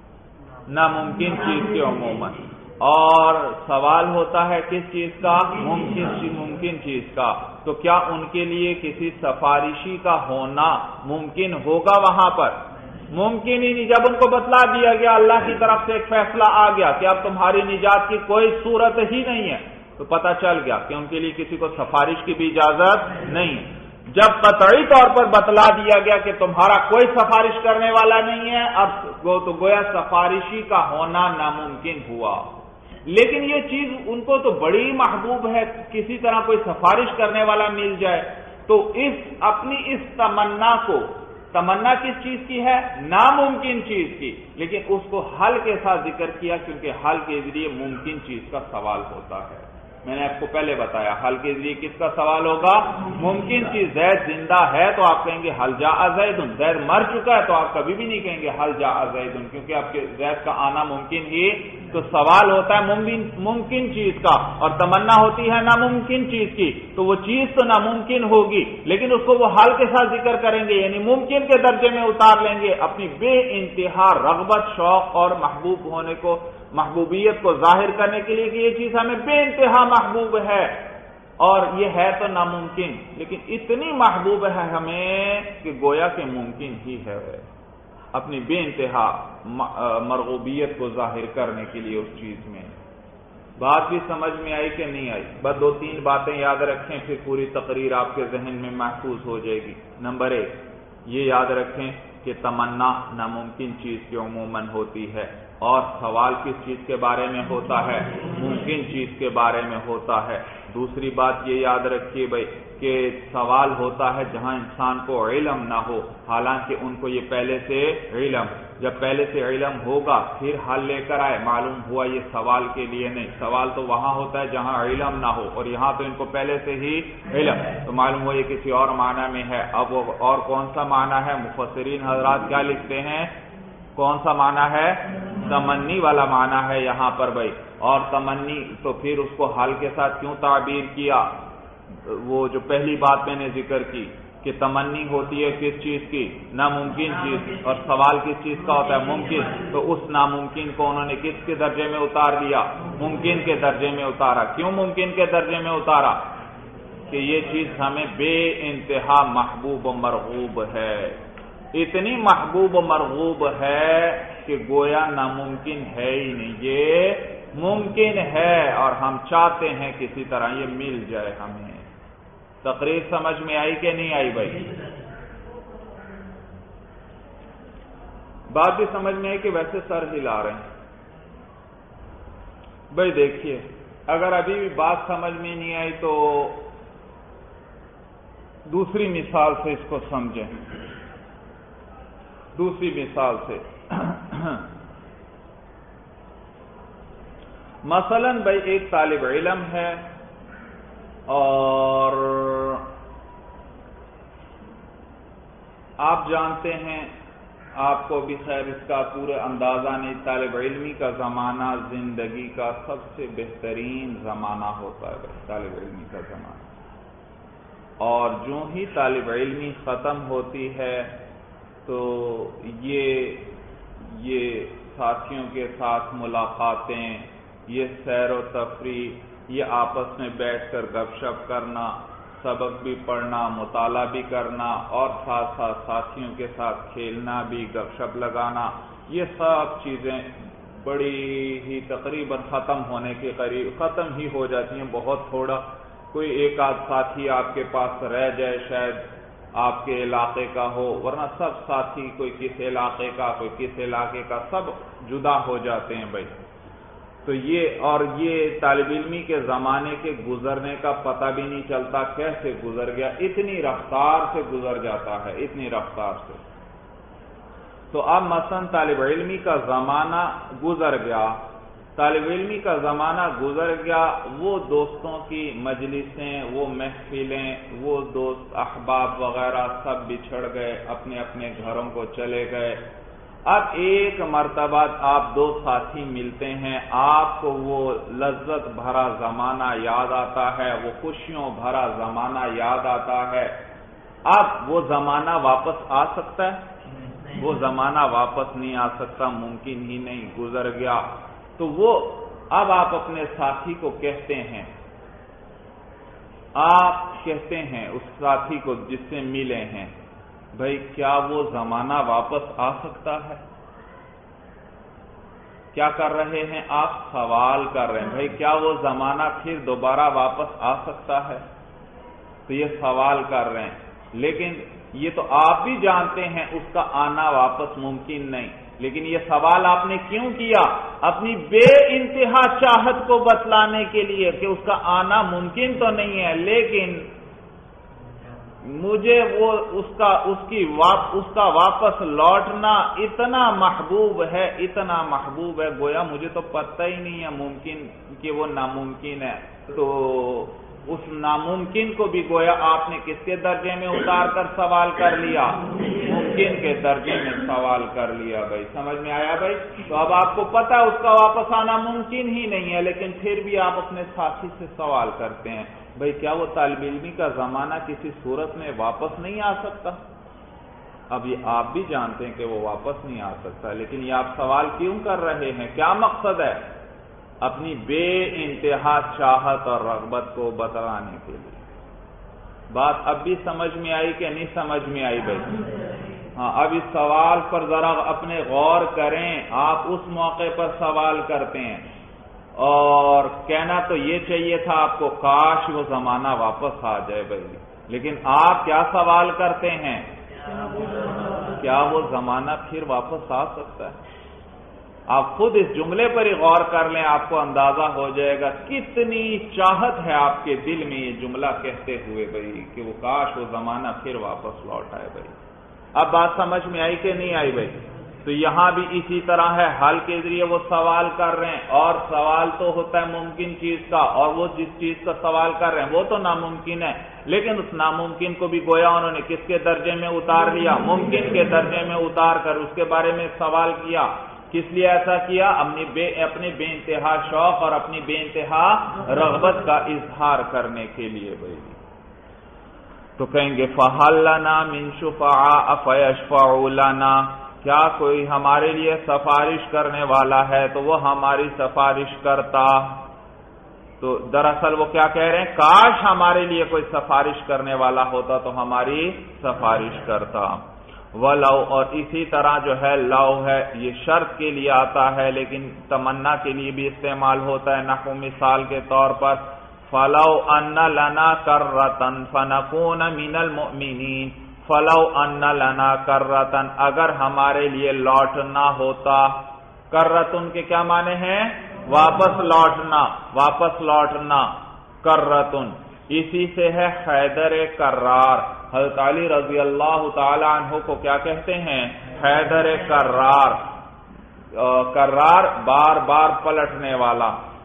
ناممکن چیز کی عموماً. اور سوال ہوتا ہے کس چیز کا؟ ممکن ممکن چیز کا. تو کیا ان کے لیے کسی سفارشی کا ہونا ممکن ہوگا؟ وہاں پر ممکن ہی نہیں. جب ان کو بتلا دیا گیا، اللہ کی طرف سے ایک فیصلہ آ گیا کہ اب تمہاری نجات کی کوئی صورت ہی نہیں ہے، تو پتہ چل گیا کہ ان کے لیے کسی کو سفارش کی بھی اجازت نہیں. جب قطعی طور پر بتلا دیا گیا کہ تمہارا کوئی سفارش کرنے والا نہیں ہے، اب وہ تو گویا سفارشی کا ہونا ناممکن ہوا. لیکن یہ چیز ان کو تو بڑی محبوب ہے، کسی طرح کوئی سفارش کرنے والا مل جائے. تو اس اپنی اس تمنا کو، تمنا کس چیز کی ہے؟ ناممکن چیز کی، لیکن اس کو حل کے ساتھ ذکر کیا کیونکہ حل کے ذریعے ممکن چیز کا سوال ہوتا ہے. میں نے آپ کو پہلے بتایا حل کے ذریعے کس کا سوال ہوگا؟ ممکن چیز. زید زندہ ہے تو آپ کہیں گے حل جاء زید. زید مر چکا ہے تو آپ کبھی بھی نہیں کہیں گے حل جاء زید، کیونکہ آپ کے زید کا آنا ممکن ہی. تو سوال ہوتا ہے ممکن ممکن چیز کا، اور تمنا ہوتی ہے ناممکن چیز کی. تو وہ چیز تو ناممکن ہوگی لیکن اس کو وہ حل کے ساتھ ذکر کریں گے، یعنی ممکن کے درجے میں اتار لیں گے. اپنی بے انتہا رغبت، شوق اور محبوب ہونے کو، محبوبیت کو ظاہر کرنے کے لیے کہ یہ چیز ہمیں بے انتہا محبوب ہے اور یہ ہے تو ناممکن، لیکن اتنی محبوب ہے ہمیں کہ گویا کہ ممکن ہی ہے. اپنی بے انتہا مرغوبیت کو ظاہر کرنے کے لیے اس چیز میں. بات بھی سمجھ میں آئی کہ نہیں آئی؟ بس دو تین باتیں یاد رکھیں، پھر پوری تقریر آپ کے ذہن میں محفوظ ہو جائے گی۔ نمبر ایک، یہ یاد رکھیں کہ تمنا ناممکن چیز کی عموماً ہوتی ہے، اور سوال کس چیز کے بارے میں ہوتا ہے؟ ممکن چیز کے بارے میں ہوتا ہے۔ دوسری بات یہ یاد رکھیے بھائی کہ سوال ہوتا ہے جہاں انسان کو علم نہ ہو، حالانکہ ان کو یہ پہلے سے علم، جب پہلے سے علم ہوگا پھر حل لے کر آئے، معلوم ہوا یہ سوال کے لیے نہیں، سوال تو وہاں ہوتا ہے جہاں علم نہ ہو، اور یہاں تو ان کو پہلے سے ہی علم، تو معلوم ہوا یہ کسی اور معنی میں ہے۔ اب وہ اور کون سا معنی ہے؟ مفسرین حضرات کیا لکھتے ہیں؟ کون سا معنی ہے؟ تمنی والا معنی ہے یہاں پر بھائی، اور تمنی تو پھر اس کو حال کے ساتھ کیوں تعبیر کیا؟ وہ جو پہلی بات میں نے ذکر کی کہ تمنی ہوتی ہے کس چیز کی؟ ناممکن چیز، اور سوال کس چیز کا ہوتا ہے؟ ممکن، تو اس ناممکن کو انہوں نے کس کے درجے میں اتار دیا؟ ممکن کے درجے میں اتارا۔ کیوں ممکن کے درجے میں اتارا؟ کہ یہ چیز ہمیں بے انتہا محبوب و مرغوب ہے، اتنی محبوب و مرغوب ہے کہ گویا ناممکن ہے ہی نہیں، یہ ممکن ہے اور ہم چاہتے ہیں کسی طرح یہ مل جائے ہمیں۔ تقریر سمجھ میں آئی کہ نہیں آئی بھائی؟ بات بھی سمجھ میں آئی کہ ویسے سر ہلا رہے ہیں؟ بھائی دیکھیے، اگر ابھی بھی بات سمجھ میں نہیں آئی تو دوسری مثال سے اس کو سمجھیں، دوسری مثال سے مثلا بھائی ایک طالب علم ہے اور آپ جانتے ہیں، آپ کو بھی خیر اس کا پورا اندازہ نہیں، طالب علمی کا زمانہ زندگی کا سب سے بہترین زمانہ ہوتا ہے بھائی، طالب علمی کا زمانہ، اور جو ہی طالب علمی ختم ہوتی ہے تو یہ یہ ساتھیوں کے ساتھ ملاقاتیں، یہ سیر و تفریح، یہ آپس میں بیٹھ کر گپ شپ کرنا، سبق بھی پڑھنا، مطالعہ بھی کرنا، اور ساتھ ساتھ ساتھیوں کے ساتھ کھیلنا بھی، گپ شپ لگانا، یہ سب چیزیں بڑی ہی تقریباً ختم ہونے کے قریب ختم ہی ہو جاتی ہیں۔ بہت تھوڑا کوئی ایک آدھ ساتھی آپ کے پاس رہ جائے، شاید آپ کے علاقے کا ہو، ورنہ سب ساتھی کوئی کس علاقے کا، کوئی کس علاقے کا، سب جدا ہو جاتے ہیں بھائی۔ تو یہ اور یہ طالب علمی کے زمانے کے گزرنے کا پتہ بھی نہیں چلتا کیسے گزر گیا، اتنی رفتار سے گزر جاتا ہے، اتنی رفتار سے۔ تو اب مثلا طالب علمی کا زمانہ گزر گیا، طالب علمی کا زمانہ گزر گیا، وہ دوستوں کی مجلسیں، وہ محفلیں، وہ دوست احباب وغیرہ سب بچھڑ گئے، اپنے اپنے گھروں کو چلے گئے۔ اب ایک مرتبہ آپ دو ساتھی ملتے ہیں، آپ کو وہ لذت بھرا زمانہ یاد آتا ہے، وہ خوشیوں بھرا زمانہ یاد آتا ہے۔ اب وہ زمانہ واپس آ سکتا ہے؟ وہ زمانہ واپس نہیں آ سکتا، ممکن ہی نہیں، گزر گیا۔ تو وہ اب آپ اپنے ساتھی کو کہتے ہیں، آپ کہتے ہیں اس ساتھی کو جس سے ملے ہیں، بھائی کیا وہ زمانہ واپس آ سکتا ہے؟ کیا کر رہے ہیں آپ؟ سوال کر رہے ہیں، بھائی کیا وہ زمانہ پھر دوبارہ واپس آ سکتا ہے؟ تو یہ سوال کر رہے ہیں، لیکن یہ تو آپ بھی جانتے ہیں اس کا آنا واپس ممکن نہیں، لیکن یہ سوال آپ نے کیوں کیا؟ اپنی بے انتہا چاہت کو بتلانے کے لیے کہ اس کا آنا ممکن تو نہیں ہے، لیکن مجھے وہ اس کا اس کی واپ اس کا واپس لوٹنا اتنا محبوب ہے، اتنا محبوب ہے، گویا مجھے تو پتہ ہی نہیں ہے ممکن کہ وہ ناممکن ہے۔ تو اس ناممکن کو بھی گویا آپ نے کس کے درجے میں اتار کر سوال کر لیا؟ ممکن کے درجے میں سوال کر لیا بھائی۔ سمجھ میں آیا بھائی؟ تو اب آپ کو پتہ ہے اس کا واپس آنا ممکن ہی نہیں ہے، لیکن پھر بھی آپ اپنے ساتھی سے سوال کرتے ہیں، بھائی کیا وہ طالب علمی کا زمانہ کسی صورت میں واپس نہیں آ سکتا؟ اب یہ آپ بھی جانتے ہیں کہ وہ واپس نہیں آ سکتا، لیکن یہ آپ سوال کیوں کر رہے ہیں؟ کیا مقصد ہے؟ اپنی بے انتہا چاہت اور رغبت کو بتلانے کے لیے۔ بات اب بھی سمجھ میں آئی کہ نہیں سمجھ میں آئی بھائی؟ ہاں، اب اس سوال پر ذرا اپنے غور کریں۔ آپ اس موقع پر سوال کرتے ہیں اور کہنا تو یہ چاہیے تھا آپ کو کاش وہ زمانہ واپس آ جائے بھائی، لیکن آپ کیا سوال کرتے ہیں؟ کیا وہ زمانہ پھر واپس آ سکتا ہے؟ آپ خود اس جملے پر ہی غور کر لیں، آپ کو اندازہ ہو جائے گا کتنی چاہت ہے آپ کے دل میں یہ جملہ کہتے ہوئے بھائی کہ وہ کاش وہ زمانہ پھر واپس لوٹ آئے بھائی۔ اب بات سمجھ میں آئی کہ نہیں آئی بھائی؟ تو یہاں بھی اسی طرح ہے، حل کے ذریعے وہ سوال کر رہے ہیں، اور سوال تو ہوتا ہے ممکن چیز کا، اور وہ جس چیز کا سوال کر رہے ہیں وہ تو ناممکن ہے، لیکن اس ناممکن کو بھی گویا انہوں نے کس کے درجے میں اتار لیا؟ ممکن کے درجے میں اتار کر اس کے بارے میں سوال کیا۔ کس لیے ایسا کیا؟ اپنی بے اپنے بے انتہا شوق اور اپنی بے انتہا رغبت کا اظہار کرنے کے لیے بھائی۔ تو کہیں گے فَهَلْ لَنَا مِن شُفَعَاءَ فَيَشْفَعُوا لَنَا، کیا کوئی ہمارے لیے سفارش کرنے والا ہے تو وہ ہماری سفارش کرتا۔ تو دراصل وہ کیا کہہ رہے ہیں؟ کاش ہمارے لیے کوئی سفارش کرنے والا ہوتا تو ہماری سفارش کرتا۔ وَلَوْ، اور اسی طرح جو ہے لو ہے یہ شرط کے لیے آتا ہے لیکن تمنا کے لیے بھی استعمال ہوتا ہے، نحو مثال کے طور پر فَلَوْ أَنَّ لَنَا كَرَّةً فَنَكُونَ مِنَ الْمُؤْمِنِينَ، فَلَوْ أَنَّ لَنَا كَرَّةً، اگر ہمارے لیے لوٹنا ہوتا۔ کرتن کے کیا معنی ہیں؟ واپس لوٹنا، واپس لوٹنا، کرتن اسی سے ہے حیدر کرار۔ حضرت علی رضی اللہ تعالی عنہ کو کیا کہتے ہیں؟ حیدر کرار، کرار بار بار پلٹنے والا۔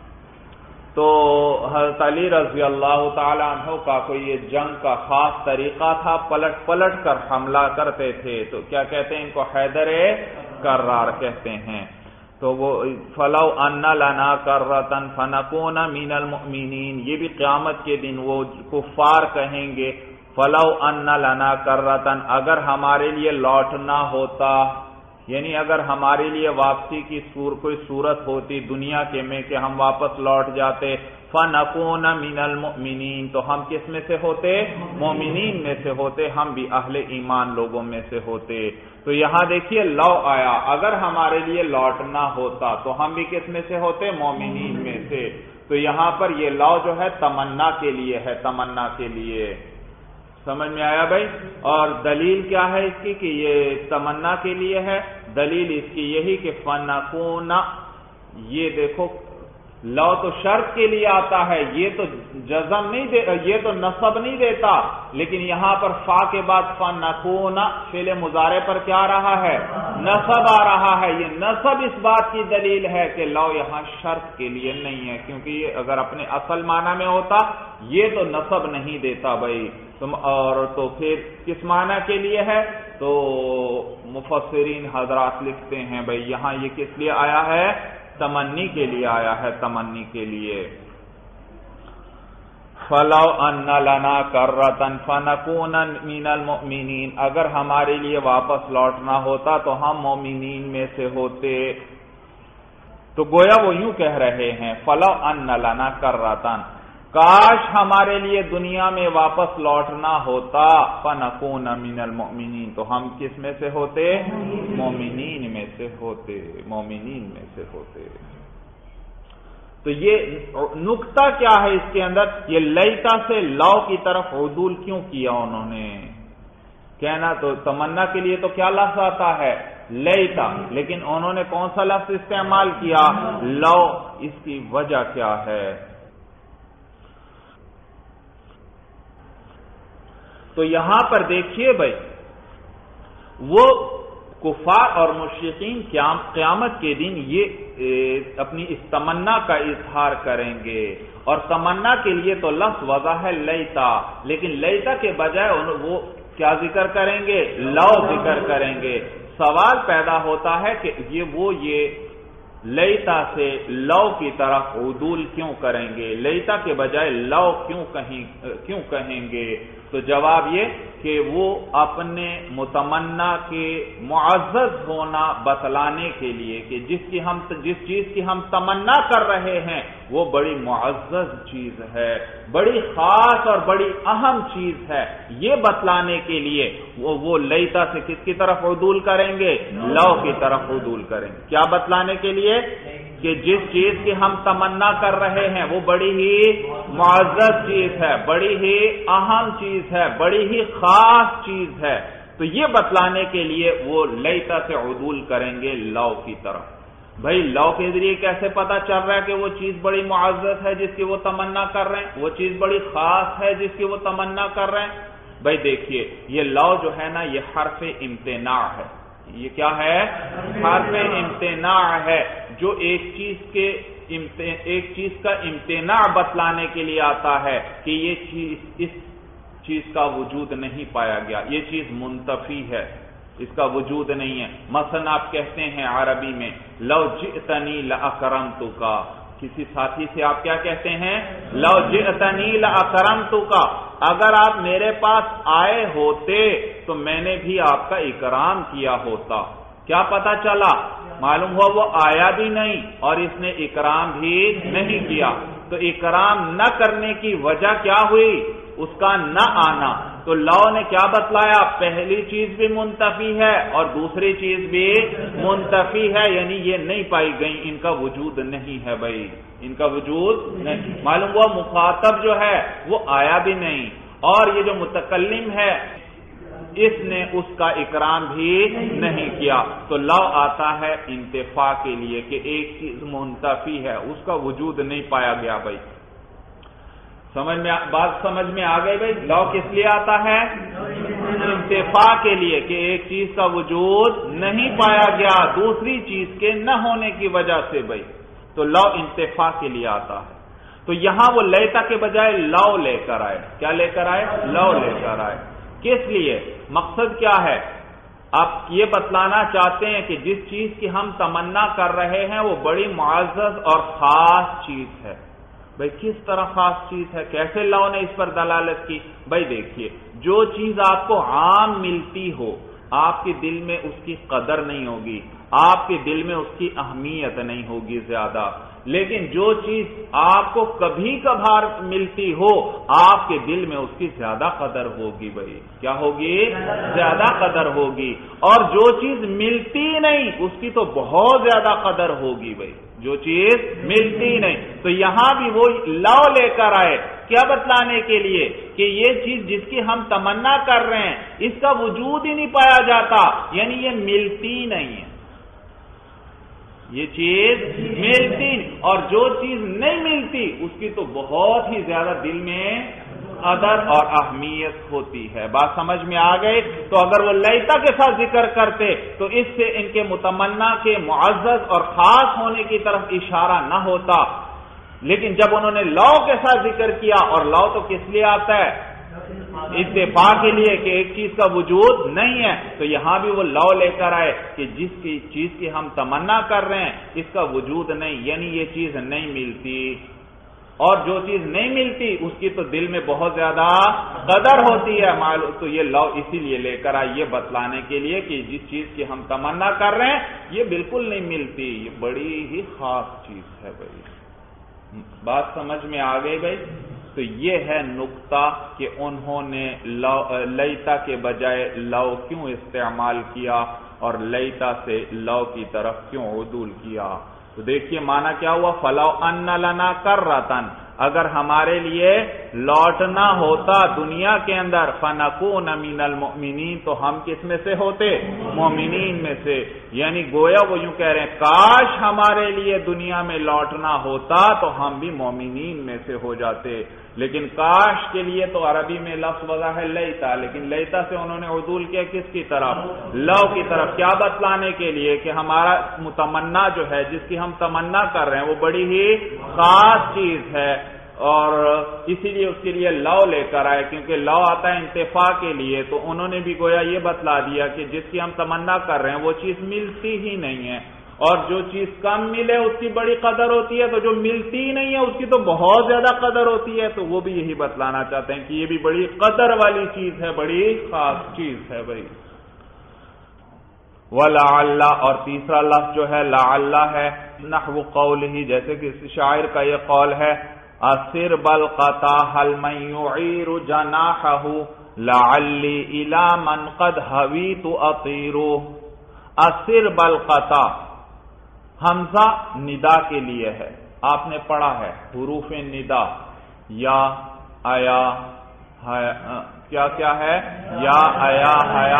تو حضرت علی رضی اللہ تعالی عنہ کا کوئی یہ جنگ کا خاص طریقہ تھا، پلٹ پلٹ کر حملہ کرتے تھے، تو کیا کہتے ہیں ان کو؟ حیدر کرار کہتے ہیں۔ تو وہ فَلَوْ أَنَّ لَنَا كَرَّةً فَنَكُونَ مِنَ الْمُؤْمِنِينَ، یہ بھی قیامت کے دن وہ کفار کہیں گے فَلَوْ أَنَّ لَنَا كَرَّةً، اگر ہمارے لیے لوٹنا ہوتا، یعنی اگر ہمارے لیے واپسی کی سور کوئی صورت ہوتی دنیا کے میں کہ ہم واپس لوٹ جاتے، فَنَكُونَ مِنَ الْمُؤْمِنِينَ، تو ہم کس میں سے ہوتے؟ مومنین میں سے ہوتے، ہم بھی اہل ایمان لوگوں میں سے ہوتے۔ تو یہاں دیکھیے لو آیا، اگر ہمارے لیے لوٹنا ہوتا تو ہم بھی کس میں سے ہوتے؟ مومنین میں سے۔ تو یہاں پر یہ لو جو ہے تمنا کے لیے ہے، تمنا کے لیے، سمجھ میں آیا بھائی؟ اور دلیل کیا ہے اس کی کہ یہ تمنا کے لیے ہے؟ دلیل اس کی یہی کہ فَنَكُونَ، یہ دیکھو لو تو شرط کے لیے آتا ہے، یہ تو جزم نہیں دے، یہ تو نصب نہیں دیتا، لیکن یہاں پر فا کے بعد فَنَكُونَ فعل مضارع پر کیا آ رہا ہے؟ نصب آ رہا ہے۔ یہ نصب اس بات کی دلیل ہے کہ لو یہاں شرط کے لیے نہیں ہے، کیونکہ یہ اگر اپنے اصل معنی میں ہوتا یہ تو نصب نہیں دیتا بھائی۔ تم اور تو پھر کس معنی کے لیے ہے؟ تو مفسرین حضرات لکھتے ہیں بھائی یہاں یہ کس لیے آیا ہے؟ تمنی کے لیے آیا ہے، تمنی کے لیے۔ فَلَوْ أَنَّ لَنَا كَرَّةً فَنَكُونَ مِنَ الْمُؤْمِنِينَ، اگر ہمارے لیے واپس لوٹنا ہوتا تو ہم مومنین میں سے ہوتے۔ تو گویا وہ یوں کہہ رہے ہیں فَلَوْ أَنَّ لَنَا كَرَّةً، کاش ہمارے لیے دنیا میں واپس لوٹنا ہوتا، فَنَكُونَ مِنَ الْمُؤْمِنِينَ، تو ہم کس میں سے ہوتے؟ مومنین میں سے ہوتے، مومنین میں سے ہوتے۔ تو یہ نکتہ کیا ہے اس کے اندر؟ یہ لیتا سے لو کی طرف عدول کیوں کیا انہوں نے؟ کہنا تو تمنا کے لیے تو کیا لفظ آتا ہے؟ لیتا، لیکن انہوں نے کون سا لفظ استعمال کیا؟ لو۔ اس کی وجہ کیا ہے؟ تو یہاں پر دیکھیے بھائی، وہ کفار اور مشرکین قیامت کے دن یہ اپنی اس تمنا کا اظہار کریں گے، اور تمنا کے لیے تو لفظ وضع ہے لیتا، لیکن لیتا کے بجائے وہ کیا ذکر کریں گے؟ لو ذکر کریں گے۔ سوال پیدا ہوتا ہے کہ یہ وہ یہ لیتا سے لو کی طرف عدول کیوں کریں گے؟ لیتا کے بجائے لو کیوں کہیں کیوں کہیں گے؟ تو جواب یہ کہ وہ اپنے متمنا کے معزز ہونا بتلانے کے لیے کہ جس کی ہم جس چیز کی ہم تمنا کر رہے ہیں وہ بڑی معزز چیز ہے، بڑی خاص اور بڑی اہم چیز ہے، یہ بتلانے کے لیے وہ وہ لیتا سے کس کی طرف عدول کریں گے؟ لو کی طرف عدول کریں گے. کیا بتلانے کے لیے؟ کہ جس چیز کی ہم تمنا کر رہے ہیں وہ بڑی ہی معزز چیز ہے، بڑی ہی اہم چیز ہے، بڑی ہی خاص چیز ہے، تو یہ بتلانے کے لیے وہ لیتا سے عدول کریں گے لو کی طرف. بھائی لو کے ذریعے کیسے پتا چل رہا ہے کہ وہ چیز بڑی معزز ہے جس کی وہ تمنا کر رہے ہیں، وہ چیز بڑی خاص ہے جس کی وہ تمنا کر رہے ہیں؟ بھائی دیکھیے یہ لو جو ہے نا یہ حرف امتناع ہے. یہ کیا ہے؟ حرف امتناع ہے، جو ایک چیز کے ایک چیز کا امتناع بتلانے کے لیے آتا ہے کہ یہ چیز اس چیز کا وجود نہیں پایا گیا، یہ چیز منتفی ہے، اس کا وجود نہیں ہے. مثلا آپ کہتے ہیں عربی میں لو جئتنی لاکرمتک، کسی ساتھی سے آپ کیا کہتے ہیں؟ لو جئتنی لاکرمتک، اگر آپ میرے پاس آئے ہوتے تو میں نے بھی آپ کا اکرام کیا ہوتا. کیا پتا چلا؟ معلوم ہوا وہ آیا بھی نہیں اور اس نے اکرام بھی نہیں کیا. تو اکرام نہ کرنے کی وجہ کیا ہوئی؟ اس کا نہ آنا. تو لو نے کیا بتلایا؟ پہلی چیز بھی منتفی ہے اور دوسری چیز بھی منتفی ہے، یعنی یہ نہیں پائی گئی، ان کا وجود نہیں ہے. بھائی ان کا وجود نہیں. معلوم ہوا مخاطب جو ہے وہ آیا بھی نہیں، اور یہ جو متکلم ہے اس نے اس کا اکرام بھی نہیں کیا. تو لو آتا ہے انتفاع کے لیے کہ ایک چیز منتفی ہے، اس کا وجود نہیں پایا گیا. بھائی سمجھ میں بات سمجھ میں آ گئی؟ بھائی لو کس لیے آتا ہے؟ انتفاع کے لیے کہ ایک چیز کا وجود نہیں پایا گیا دوسری چیز کے نہ ہونے کی وجہ سے. بھائی تو لو انتفاع کے لیے آتا ہے. تو یہاں وہ لیتا کے بجائے لو لے کر آئے. کیا لے کر آئے؟ لو لے کر آئے. کس لیے؟ مقصد کیا ہے؟ آپ یہ بتلانا چاہتے ہیں کہ جس چیز کی ہم تمنا کر رہے ہیں وہ بڑی معزز اور خاص چیز ہے. بھئی کس طرح خاص چیز ہے؟ کیسے لو نے اس پر دلالت کی؟ بھئی دیکھیے، جو چیز آپ کو عام ملتی ہو آپ کے دل میں اس کی قدر نہیں ہوگی، آپ کے دل میں اس کی اہمیت نہیں ہوگی زیادہ. لیکن جو چیز آپ کو کبھی کبھار ملتی ہو آپ کے دل میں اس کی زیادہ قدر ہوگی. بھائی کیا ہوگی؟ زیادہ قدر ہوگی. اور جو چیز ملتی نہیں اس کی تو بہت زیادہ قدر ہوگی. بھائی جو چیز ملتی نہیں. تو یہاں بھی وہ لو لے کر آئے کیا بتلانے کے لیے کہ یہ چیز جس کی ہم تمنا کر رہے ہیں اس کا وجود ہی نہیں پایا جاتا، یعنی یہ ملتی نہیں ہے، یہ چیز ملتی. اور جو چیز نہیں ملتی اس کی تو بہت ہی زیادہ دل میں قدر اور اہمیت ہوتی ہے. بات سمجھ میں آ گئی؟ تو اگر وہ لیتا کے ساتھ ذکر کرتے تو اس سے ان کے متمنا کے معزز اور خاص ہونے کی طرف اشارہ نہ ہوتا. لیکن جب انہوں نے لو کے ساتھ ذکر کیا، اور لو تو کس لیے آتا ہے؟ اتفاق کے لیے کہ ایک چیز کا وجود نہیں ہے. تو یہاں بھی وہ لو لے کر آئے کہ جس کی چیز کی ہم تمنا کر رہے ہیں اس کا وجود نہیں، یعنی یہ چیز نہیں ملتی. اور جو چیز نہیں ملتی اس کی تو دل میں بہت زیادہ قدر ہوتی ہے. معلوم تو یہ لو اسی لیے لے کر آئے، یہ بتلانے کے لیے کہ جس چیز کی ہم تمنا کر رہے ہیں یہ بالکل نہیں ملتی، یہ بڑی ہی خاص چیز ہے. بھائی بات سمجھ میں آ گئی؟ بھائی تو یہ ہے نقطہ کہ انہوں نے لیتا کے بجائے لو کیوں استعمال کیا اور لیتا سے لو کی طرف کیوں عدول کیا. تو دیکھیے معنی کیا ہوا؟ فلو ان لنا کررتن، اگر ہمارے لیے لوٹنا ہوتا دنیا کے اندر، فنکون من المؤمنین، تو ہم کس میں سے ہوتے؟ مومنین میں سے. یعنی گویا وہ یوں کہہ رہے ہیں کاش ہمارے لیے دنیا میں لوٹنا ہوتا تو ہم بھی مومنین میں سے ہو جاتے. لیکن کاش کے لیے تو عربی میں لفظ وضع ہے لیتا، لیکن لیتا سے انہوں نے عدول کیا کس کی طرف؟ لو کی طرف. کیا بتلانے کے لیے کہ ہمارا متمنا جو ہے جس کی ہم تمنا کر رہے ہیں وہ بڑی ہی خاص چیز ہے، اور اسی لیے اس کے لیے لو لے کر آئے، کیونکہ لو آتا ہے انتفاع کے لیے. تو انہوں نے بھی گویا یہ بتلا دیا کہ جس کی ہم تمنا کر رہے ہیں وہ چیز ملتی ہی نہیں ہے، اور جو چیز کم ملے اس کی بڑی قدر ہوتی ہے، تو جو ملتی ہی نہیں ہے اس کی تو بہت زیادہ قدر ہوتی ہے. تو وہ بھی یہی بتلانا چاہتے ہیں کہ یہ بھی بڑی قدر والی چیز ہے، بڑی خاص چیز ہے. بھائی وَلَعَلَّ، اور تیسرا لفظ جو ہے لعل ہے، نحو قولہ، جیسے کہ شاعر کا یہ قول ہے، اَسِرْ بَلْقَتَا هَلْ مَنْ يُعِيرُ جَنَاحَهُ، لعلی الی من قد حویت اطیر، اسر بالقطع حمزہ ندا کے لیے ہے، آپ نے پڑھا ہے حروف ندا یا آیا کیا کیا ہے، یا آیا حیا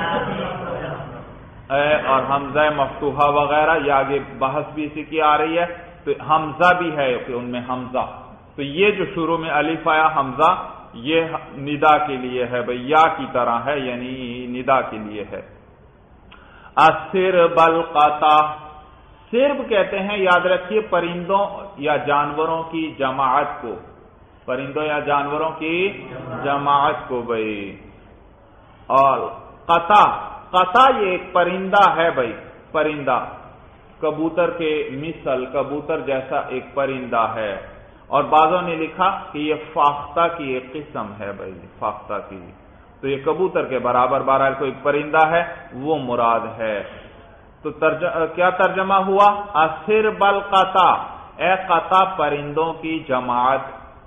اے اور حمزہ مفتوحہ وغیرہ، یا آگے بحث بھی اسی کی آ رہی ہے، تو حمزہ بھی ہے کہ ان میں حمزہ، تو یہ جو شروع میں الف آیا حمزہ یہ ندا کے لیے ہے بھئی، یا کی طرح ہے یعنی ندا کے لیے ہے۔ اسر بالقطع، سرب کہتے ہیں یاد رکھیے پرندوں یا جانوروں کی جماعت کو، پرندوں یا جانوروں کی جماعت کو بھئی، اور قطع، قطع یہ ایک پرندہ ہے بھئی، پرندہ کبوتر کے مثل، کبوتر جیسا ایک پرندہ ہے، اور بعضوں نے لکھا کہ یہ فاختہ کی ایک قسم ہے بھئی، فاختہ کی، تو یہ کبوتر کے برابر بہرحال کوئی پرندہ ہے وہ مراد ہے۔ تو ترجمہ کیا ترجمہ ہوا؟ اسر بالقطع، اے قطع پرندوں کی جماعت،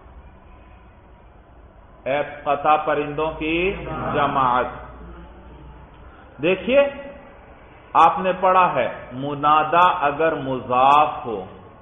اے قطع پرندوں کی جماعت۔ دیکھیے آپ نے پڑھا ہے منادا اگر مضاف ہو،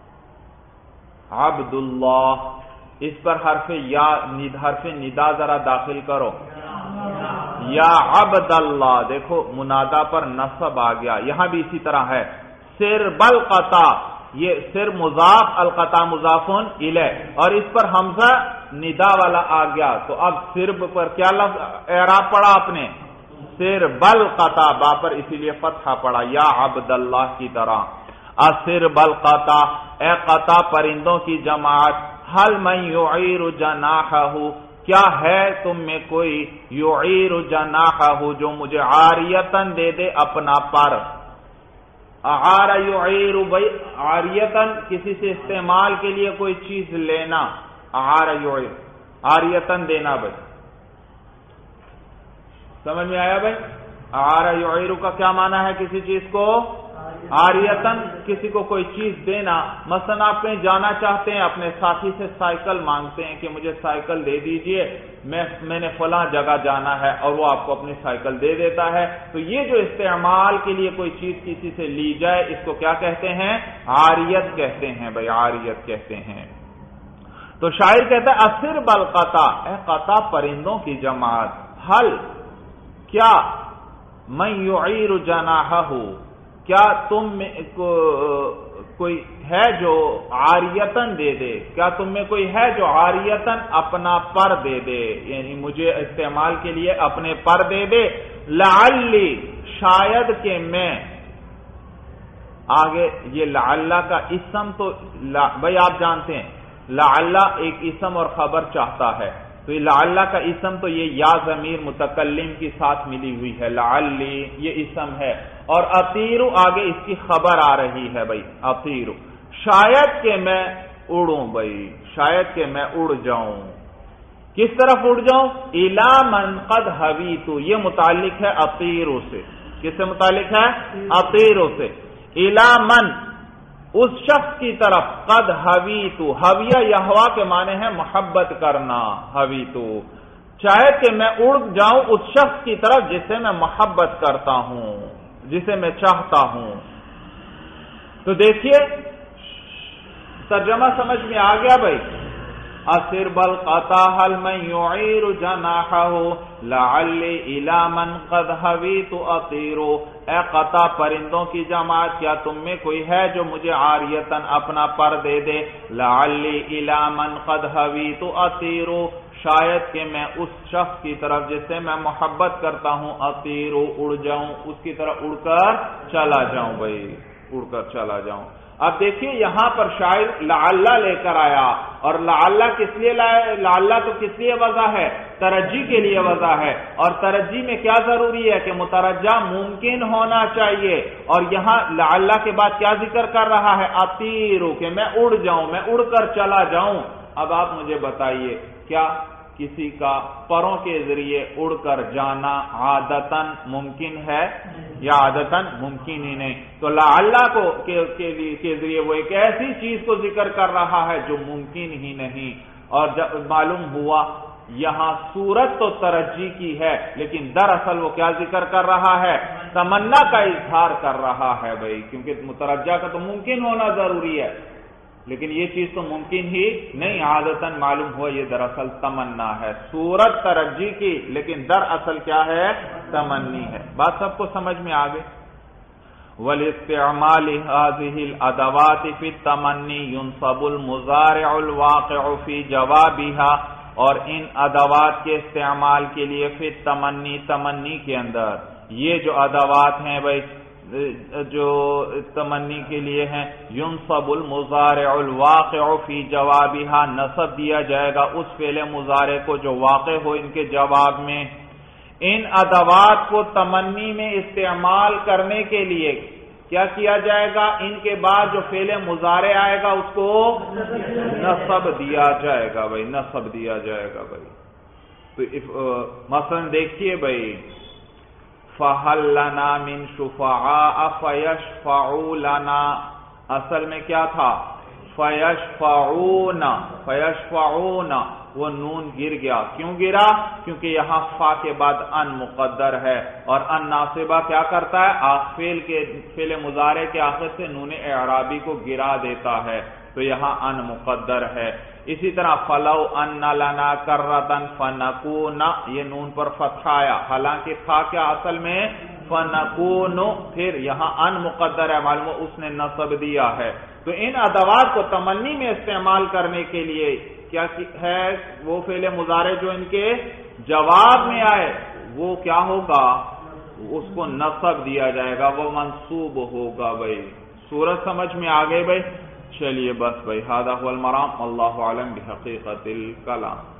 عبداللہ، اس پر حرف یا حرف ندا ذرا داخل کرو، یا عبد اللہ، دیکھو منادا پر نصب آ گیا، یہاں بھی اسی طرح ہے، سر بالقطع، یہ سر مضاف القطع مضافون الیہ، اور اس پر حمزہ ندا والا آ گیا، تو اب سرب پر کیا لفظ اعراب پڑا آپ نے؟ سر بالقطع، با پر اسی لیے فتحہ پڑا، یا عبد اللہ کی طرح۔ اسر بالقطع، اے قطع پرندوں کی جماعت، حل من یعیر جناحہ، کیا ہے تم میں کوئی یعیر جناحہ جو مجھے عاریتن دے دے اپنا پر، اعار یعیر بھئی عاریتن کسی سے استعمال کے لیے کوئی چیز لینا، اعار یعیر عاریتن دینا بھئی، سمجھ میں آیا بھئی؟ اعار یعیر کا کیا معنی ہے؟ کسی چیز کو عاریتن، کسی کو کوئی چیز دینا، مثلا آپ کہیں جانا چاہتے ہیں، اپنے ساتھی سے سائیکل مانگتے ہیں کہ مجھے سائیکل دے دیجئے، میں میں نے فلاں جگہ جانا ہے، اور وہ آپ کو اپنی سائیکل دے دیتا ہے، تو یہ جو استعمال کے لیے کوئی چیز کسی سے لی جائے اس کو کیا کہتے ہیں؟ عاریت کہتے ہیں بھائی، عاریت کہتے ہیں۔ تو شاعر کہتا ہے اسر بالقطع، اے قطع پرندوں کی جماعت، حل کیا، من یعیر جناحہ، کیا تم میں کوئی ہے جو عاریتن دے دے، کیا تم میں کوئی ہے جو عاریتن اپنا پر دے دے، یعنی مجھے استعمال کے لیے اپنے پر دے دے، لعلی شاید کہ میں، آگے یہ لعل کا اسم تو بھائی آپ جانتے ہیں لعل ایک اسم اور خبر چاہتا ہے، تو یہ لعل کا اسم تو یہ یا ضمیر متکلم کی ساتھ ملی ہوئی ہے، لعلی یہ اسم ہے، اور اطیرو آگے اس کی خبر آ رہی ہے بھائی، اطیرو شاید کہ میں اڑوں بھائی، شاید کہ میں اڑ جاؤں، کس طرف اڑ جاؤں؟ الی من قد حویتو، یہ متعلق ہے اطیرو سے، کس سے متعلق ہے؟ اطیرو سے، الی من اس شخص کی طرف، قد حویتو، حویہ یہوا کے معنی ہے محبت کرنا، حویتو شاید کہ میں اڑ جاؤں اس شخص کی طرف جس سے میں محبت کرتا ہوں، جسے میں چاہتا ہوں۔ تو دیکھیے ترجمہ سمجھ میں آ گیا بھائی، اسر بالقطع حل من یعیر جناحہ لعلی الی من قد حویت اطیر، اے قطع پرندوں کی جماعت کیا تم میں کوئی ہے جو مجھے عاریتن اپنا پر دے دے، لعلی الی من قد حویت اطیر شاید کہ میں اس شخص کی طرف جس سے میں محبت کرتا ہوں، اطیر اڑ جاؤں، اس کی طرف اڑ کر چلا جاؤں بھائی، اڑ کر چلا جاؤں۔ اب دیکھیے یہاں پر شاعر لعل لے کر آیا، اور لعل کس لیے لائے؟ لعل تو کس لیے وضع ہے؟ ترجی کے لیے وضع ہے، اور ترجی میں کیا ضروری ہے کہ مترجع ممکن ہونا چاہیے، اور یہاں لعل کے بعد کیا ذکر کر رہا ہے؟ اطیرو، کہ میں اڑ جاؤں، میں اڑ کر چلا جاؤں۔ اب آپ مجھے بتائیے کیا کسی کا پروں کے ذریعے اڑ کر جانا عادتاً ممکن ہے یا عادتاً ممکن ہی نہیں؟ تو لعل کو کے ذریعے وہ ایک ایسی چیز کو ذکر کر رہا ہے جو ممکن ہی نہیں، اور جب معلوم ہوا یہاں صورت تو ترجی کی ہے لیکن دراصل وہ کیا ذکر کر رہا ہے؟ تمنا کا اظہار کر رہا ہے بھائی، کیونکہ مترجہ کا تو ممکن ہونا ضروری ہے، لیکن یہ چیز تو ممکن ہی نہیں، عادتاً معلوم ہوا یہ دراصل تمنا ہے، صورت ترجی کی لیکن دراصل کیا ہے؟ تمنی ہے۔ بات سب کو سمجھ میں آ گئی؟ وَلِاسْتِعْمَالِ هَذِهِ الْأَدَوَاتِ فِي التَّمَنِّي يُنْصَبُ الْمُضَارِعُ الْوَاقِعُ فِي جَوَابِهَا، اور ان ادوات کے استعمال کے لیے فی تمنی، تمنی کے اندر یہ جو ادوات ہیں بھائی جو تمنی کے لیے ہیں، ينصب المضارع الواقع فی جوابها، نصب دیا جائے گا اس فعل مضارع کو جو واقع ہو ان کے جواب میں۔ ان ادوات کو تمنی میں استعمال کرنے کے لیے کیا کیا جائے گا؟ ان کے بعد جو فعل مضارع آئے گا اس کو نصب دیا جائے گا بھائی، نصب دیا جائے گا بھائی۔ تو مثلا دیکھیے بھائی، فَهَلْ لَنَا مِن شُفَعَاءَ فَيَشْفَعُوا لَنَا، اصل میں کیا تھا؟ فَيَشْفَعُونَ، فَيَشْفَعُونَ، وہ نون گر گیا، کیوں گرا؟ کیونکہ یہاں فا کے بعد ان مقدر ہے، اور ان ناصبہ کیا کرتا ہے؟ فعل کے فعل مضارع کے آخر سے نون اعرابی کو گرا دیتا ہے، تو یہاں ان مقدر ہے۔ اسی طرح فَلَوْ أَنَّ لَنَا كَرَّةً فَنَكُونَ، یہ نون پر فتح آیا، حالانکہ تھا کیا اصل میں؟ فَنَكُونُ، پھر یہاں ان مقدر ہے، معلوم اس نے نصب دیا ہے۔ تو ان ادوات کو تمنی میں استعمال کرنے کے لیے کیا ہے؟ وہ فعل مضارع جو ان کے جواب میں آئے وہ کیا ہوگا؟ اس کو نصب دیا جائے گا، وہ منصوب ہوگا بھائی۔ صورت سمجھ میں آ گئی بھائی؟ چلیے بس بھائی، ھذا ھو المرام، واللہ اعلم بحقیقت الکلام۔